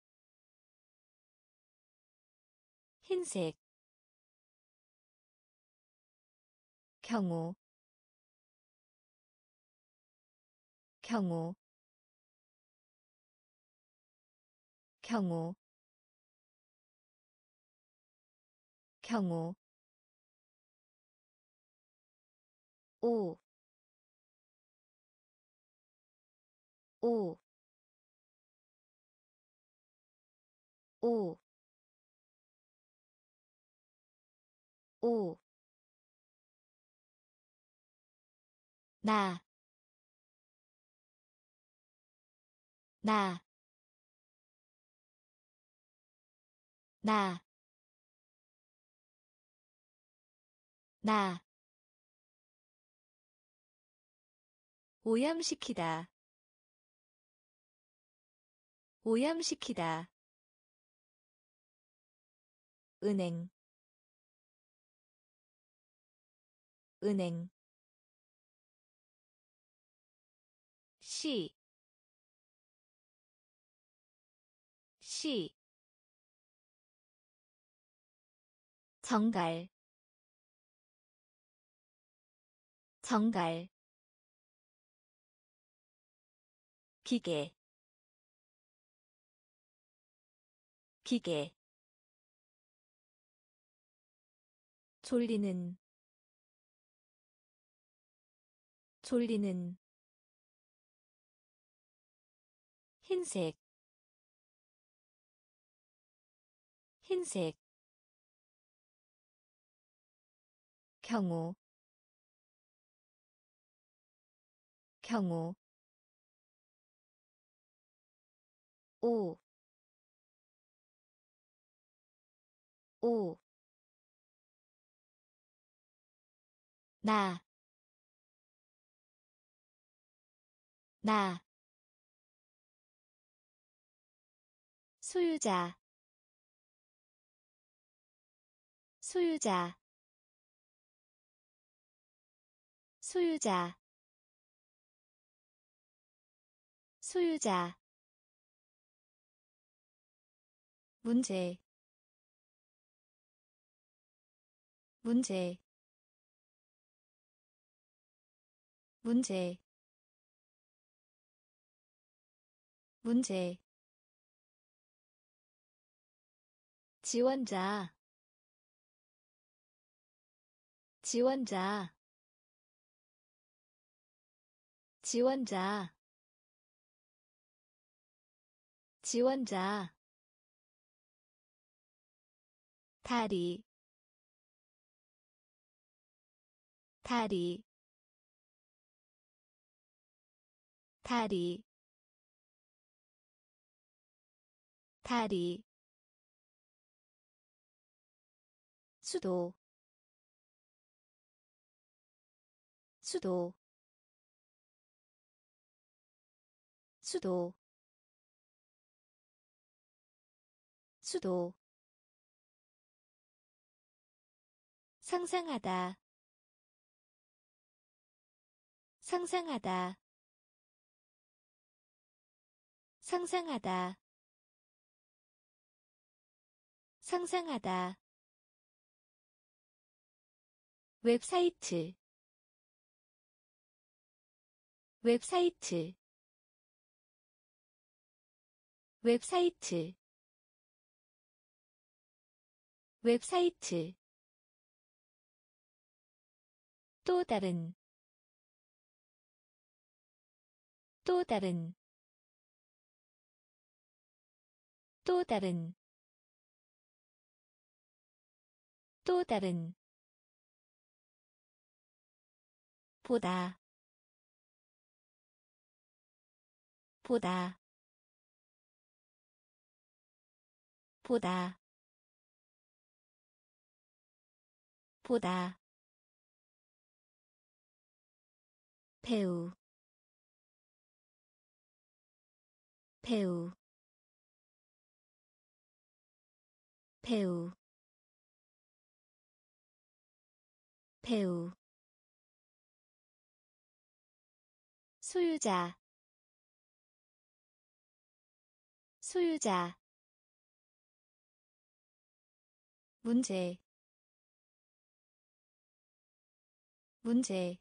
흰색 경우 경우 경우 경우 오 오 오 오 나, 나, 나, 나. 오염시키다, 오염시키다. 은행, 은행. 시, 시. 정갈, 정갈. 기계, 기계. 졸리는, 졸리는. 흰색, 흰색. 경우, 경우. 오, 오. 나, 나. 소유자, 소유자, 소유자, 소유자. 문제, 문제, 문제, 문제. 지원자, 지원자, 지원자, 지원자. 다리, 다리, 다리, 다리. 수도, 수도, 수도, 수도. 상상하다, 상상하다, 상상하다, 상상하다. 웹사이트, 웹사이트, 웹사이트, 웹사이트. 또 다른, 또 다른, 또 다른 또 다른 보다 보다 보다 보다 배우 배우 배우 배우 소유자 소유자 문제 문제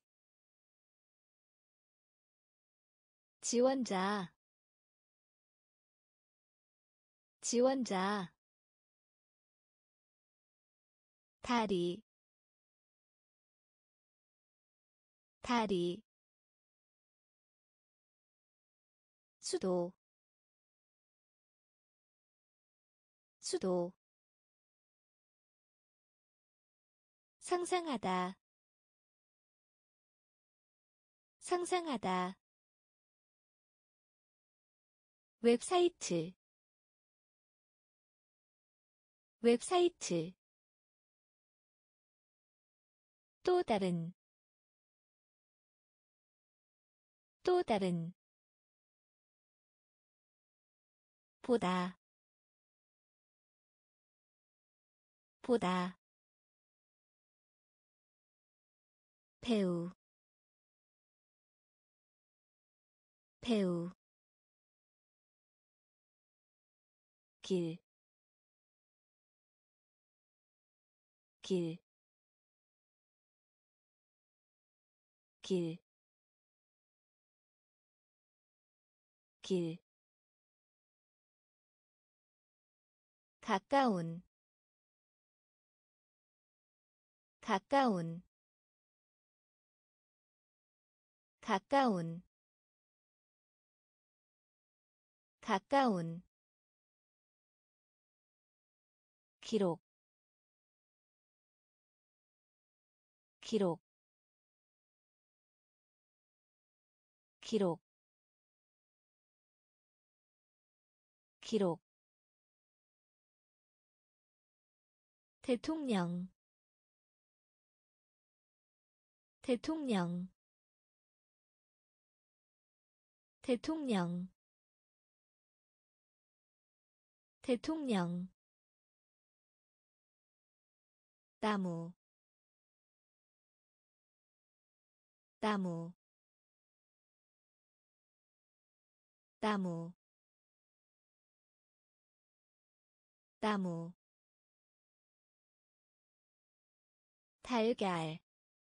지원자 지원자 다리 다리 수도 수도 상상하다 상상하다 웹사이트 웹사이트 또 다른 또 다른 보다 보다 배우 배우 길, 길, 길, 길. 가까운, 가까운, 가까운, 가까운. 기록, 기록, 기록, 기록. 대통령, 대통령, 대통령, 대통령. 나무, 나무, 나무, 나무. 달걀,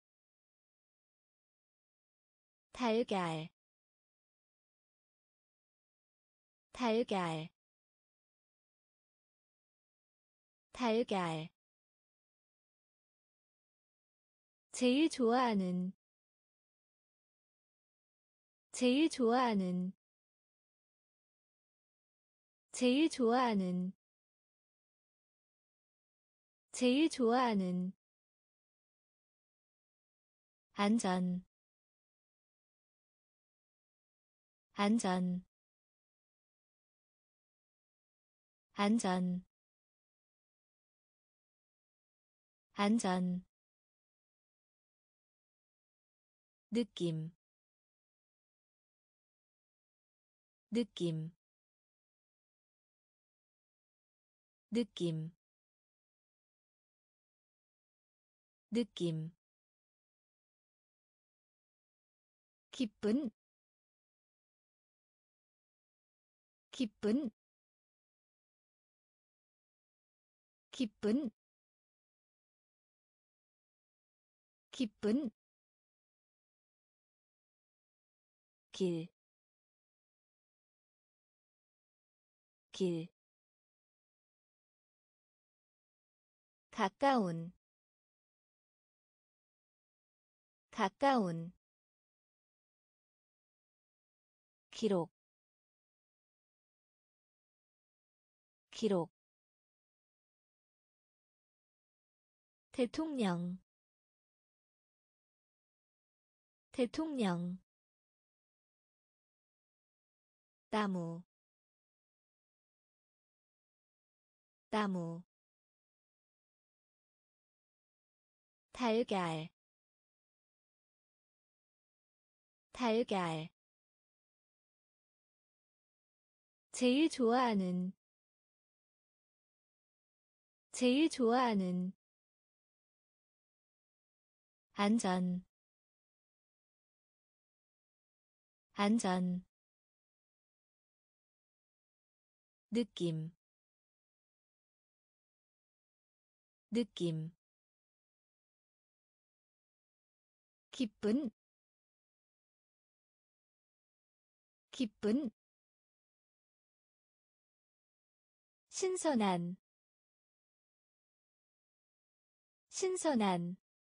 달걀, 달걀, 달걀. 제일 좋아하는, 제일 좋아하는, 제일 좋아하는, 제일 좋아하는. 안전, 안전, 안전, 안전. 느낌, 느낌, 느낌, 느낌. 기쁜, 기쁜, 기쁜, 기쁜. 길, 길. 가까운, 가까운. 기록, 기록 대통령 대통령 나무 나무 달걀 달걀 제일 좋아하는 제일 좋아하는 안전 안전 느낌 느낌 기쁜 기쁜 신선한 신선한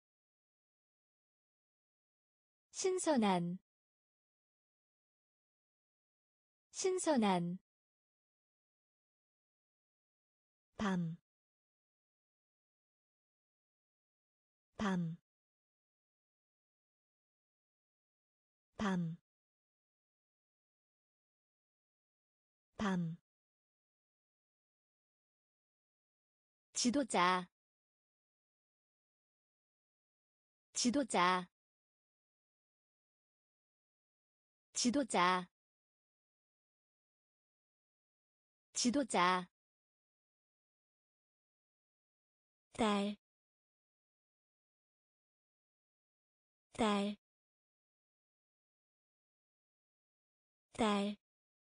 신선한 신선한 밤, 밤, 밤, 밤. 지도자, 지도자, 지도자, 지도자. 딸, 딸, 딸,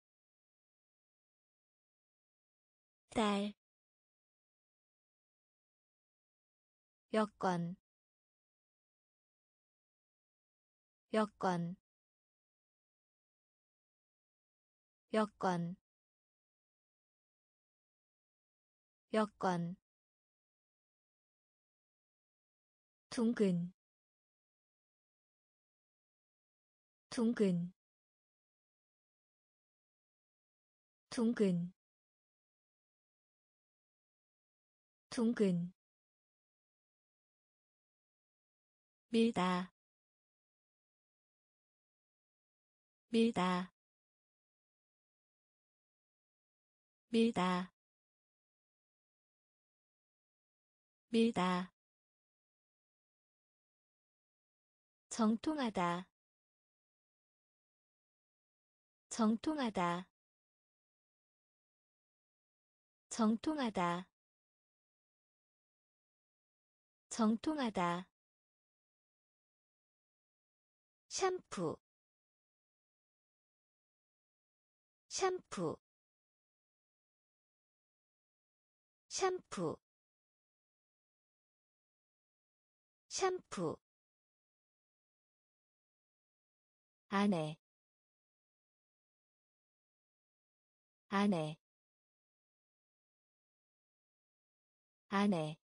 딸. 여권, 여권, 여권, 여권. 둥근, 둥근, 둥근, 둥근. 밀다, 밀다, 밀다, 밀다. 정통하다, 정통하다, 정통하다, 정통하다. 샴푸, 샴푸, 샴푸, 샴푸. 안에, 안에, 안에,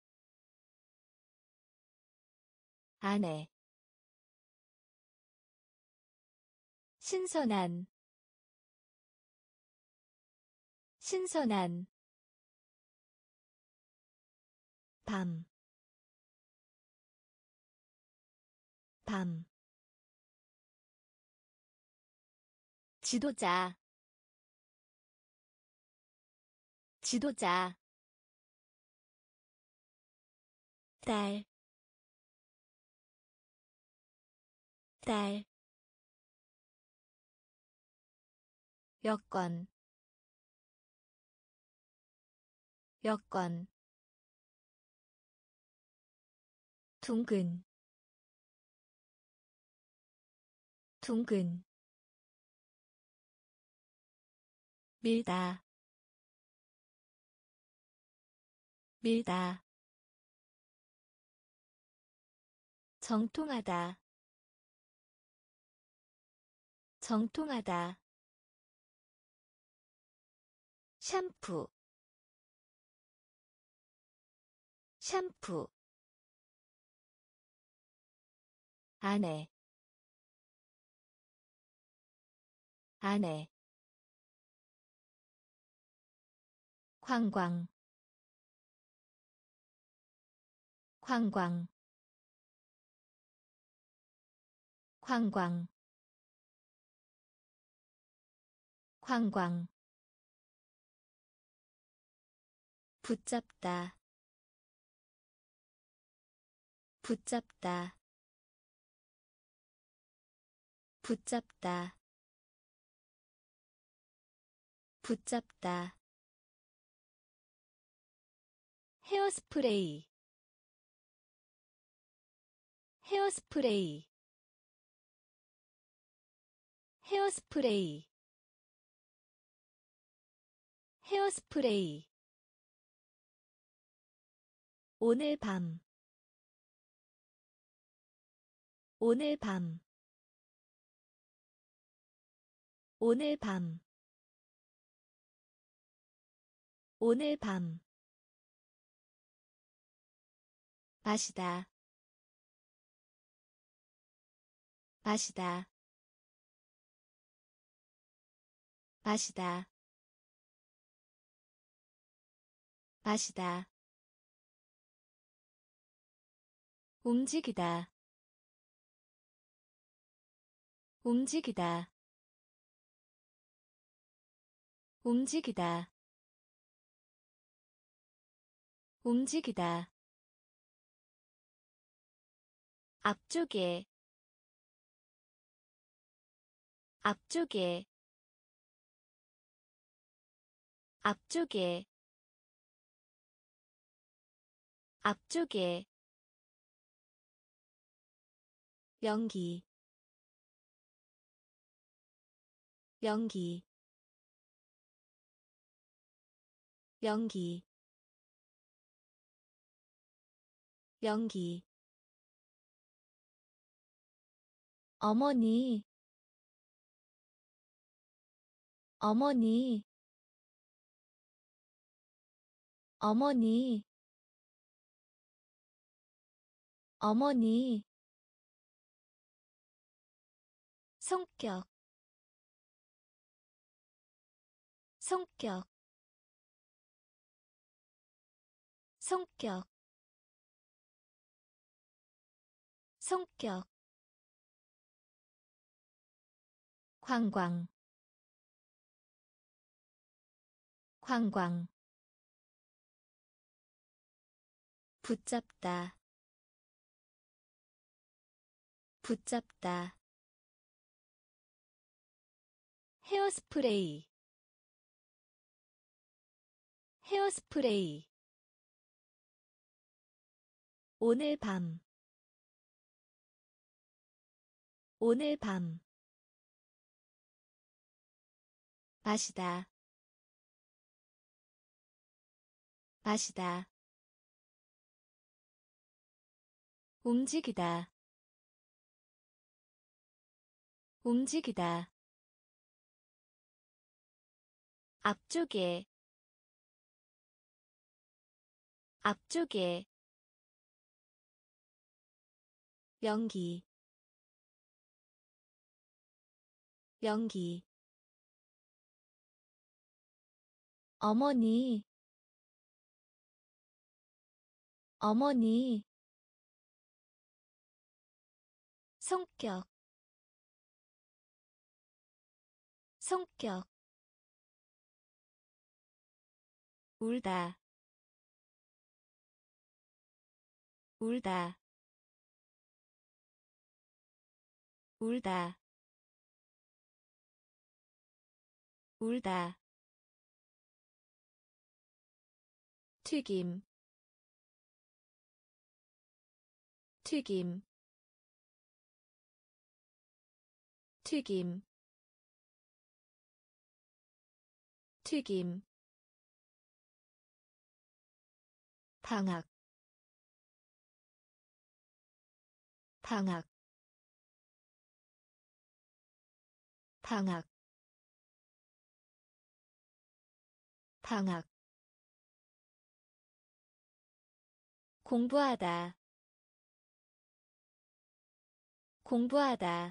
안에. 신선한, 신선한. 밤, 밤. 지도자, 지도자. 딸, 딸. 여권, 여권. 둥근, 둥근. 밀다, 밀다. 정통하다, 정통하다. 샴푸, 샴푸. 안에, 안에. 관광 관광 관광 관광 붙잡다 붙잡다 붙잡다 붙잡다 헤어스프레이 헤어스프레이 헤어스프레이 헤어스프레이 오늘 밤 오늘 밤 오늘 밤 오늘 밤 마시다 마시다 마시다 마시다 움직이다 움직이다 움직이다 움직이다 앞쪽에 앞쪽에 앞쪽에 앞쪽에 연기 연기 연기 연기 어머니 어머니 어머니 어머니 성격 성격 성격 성격 관광 관광 붙잡다 붙잡다 헤어스프레이 헤어스프레이 오늘 밤 오늘 밤 마시다 마시다 움직이다 움직이다 앞쪽에 앞쪽에 연기 연기 어머니 어머니 성격 성격 울다 울다 울다 울다 튀김 튀김 튀김 튀김 방학 방학 방학 방학 공부하다 공부하다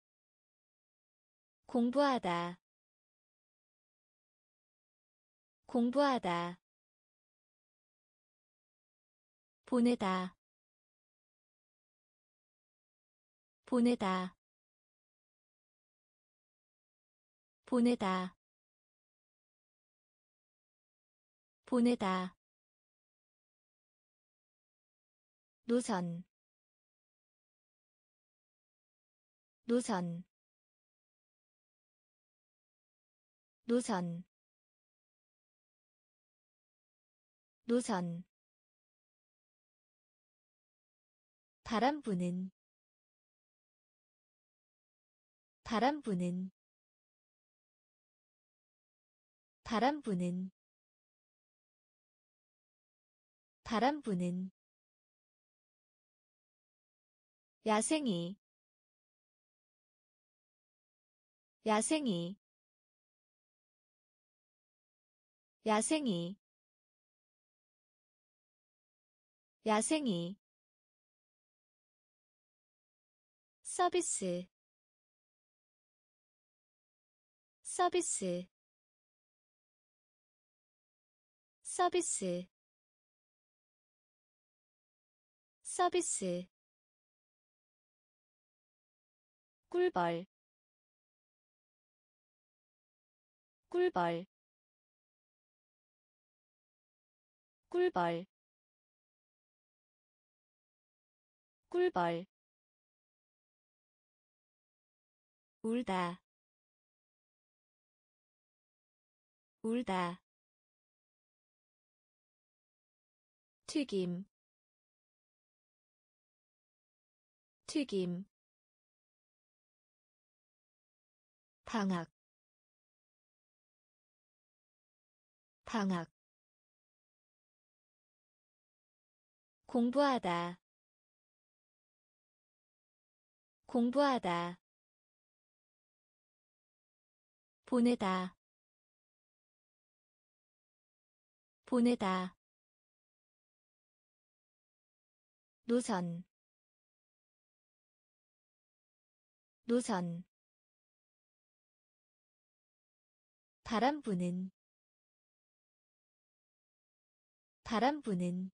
공부하다 공부하다 보내다 보내다 보내다 보내다 노선 노선 노선 노선 바람 부는 바람 부는 바람 부는 바람 부는 야생이 야생이 야생이 야생이 서비스 서비스 서비스 서비스 꿀벌 꿀벌 꿀벌 꿀벌 울다 울다 튀김 튀김 방학 방학 공부하다 공부하다 보내다 보내다 노선 노선 바람 부는 바람 부는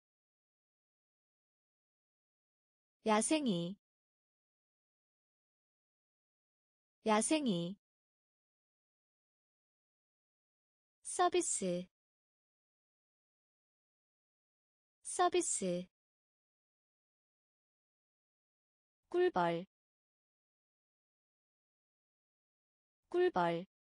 야생이 야생이 서비스 서비스 꿀벌 꿀벌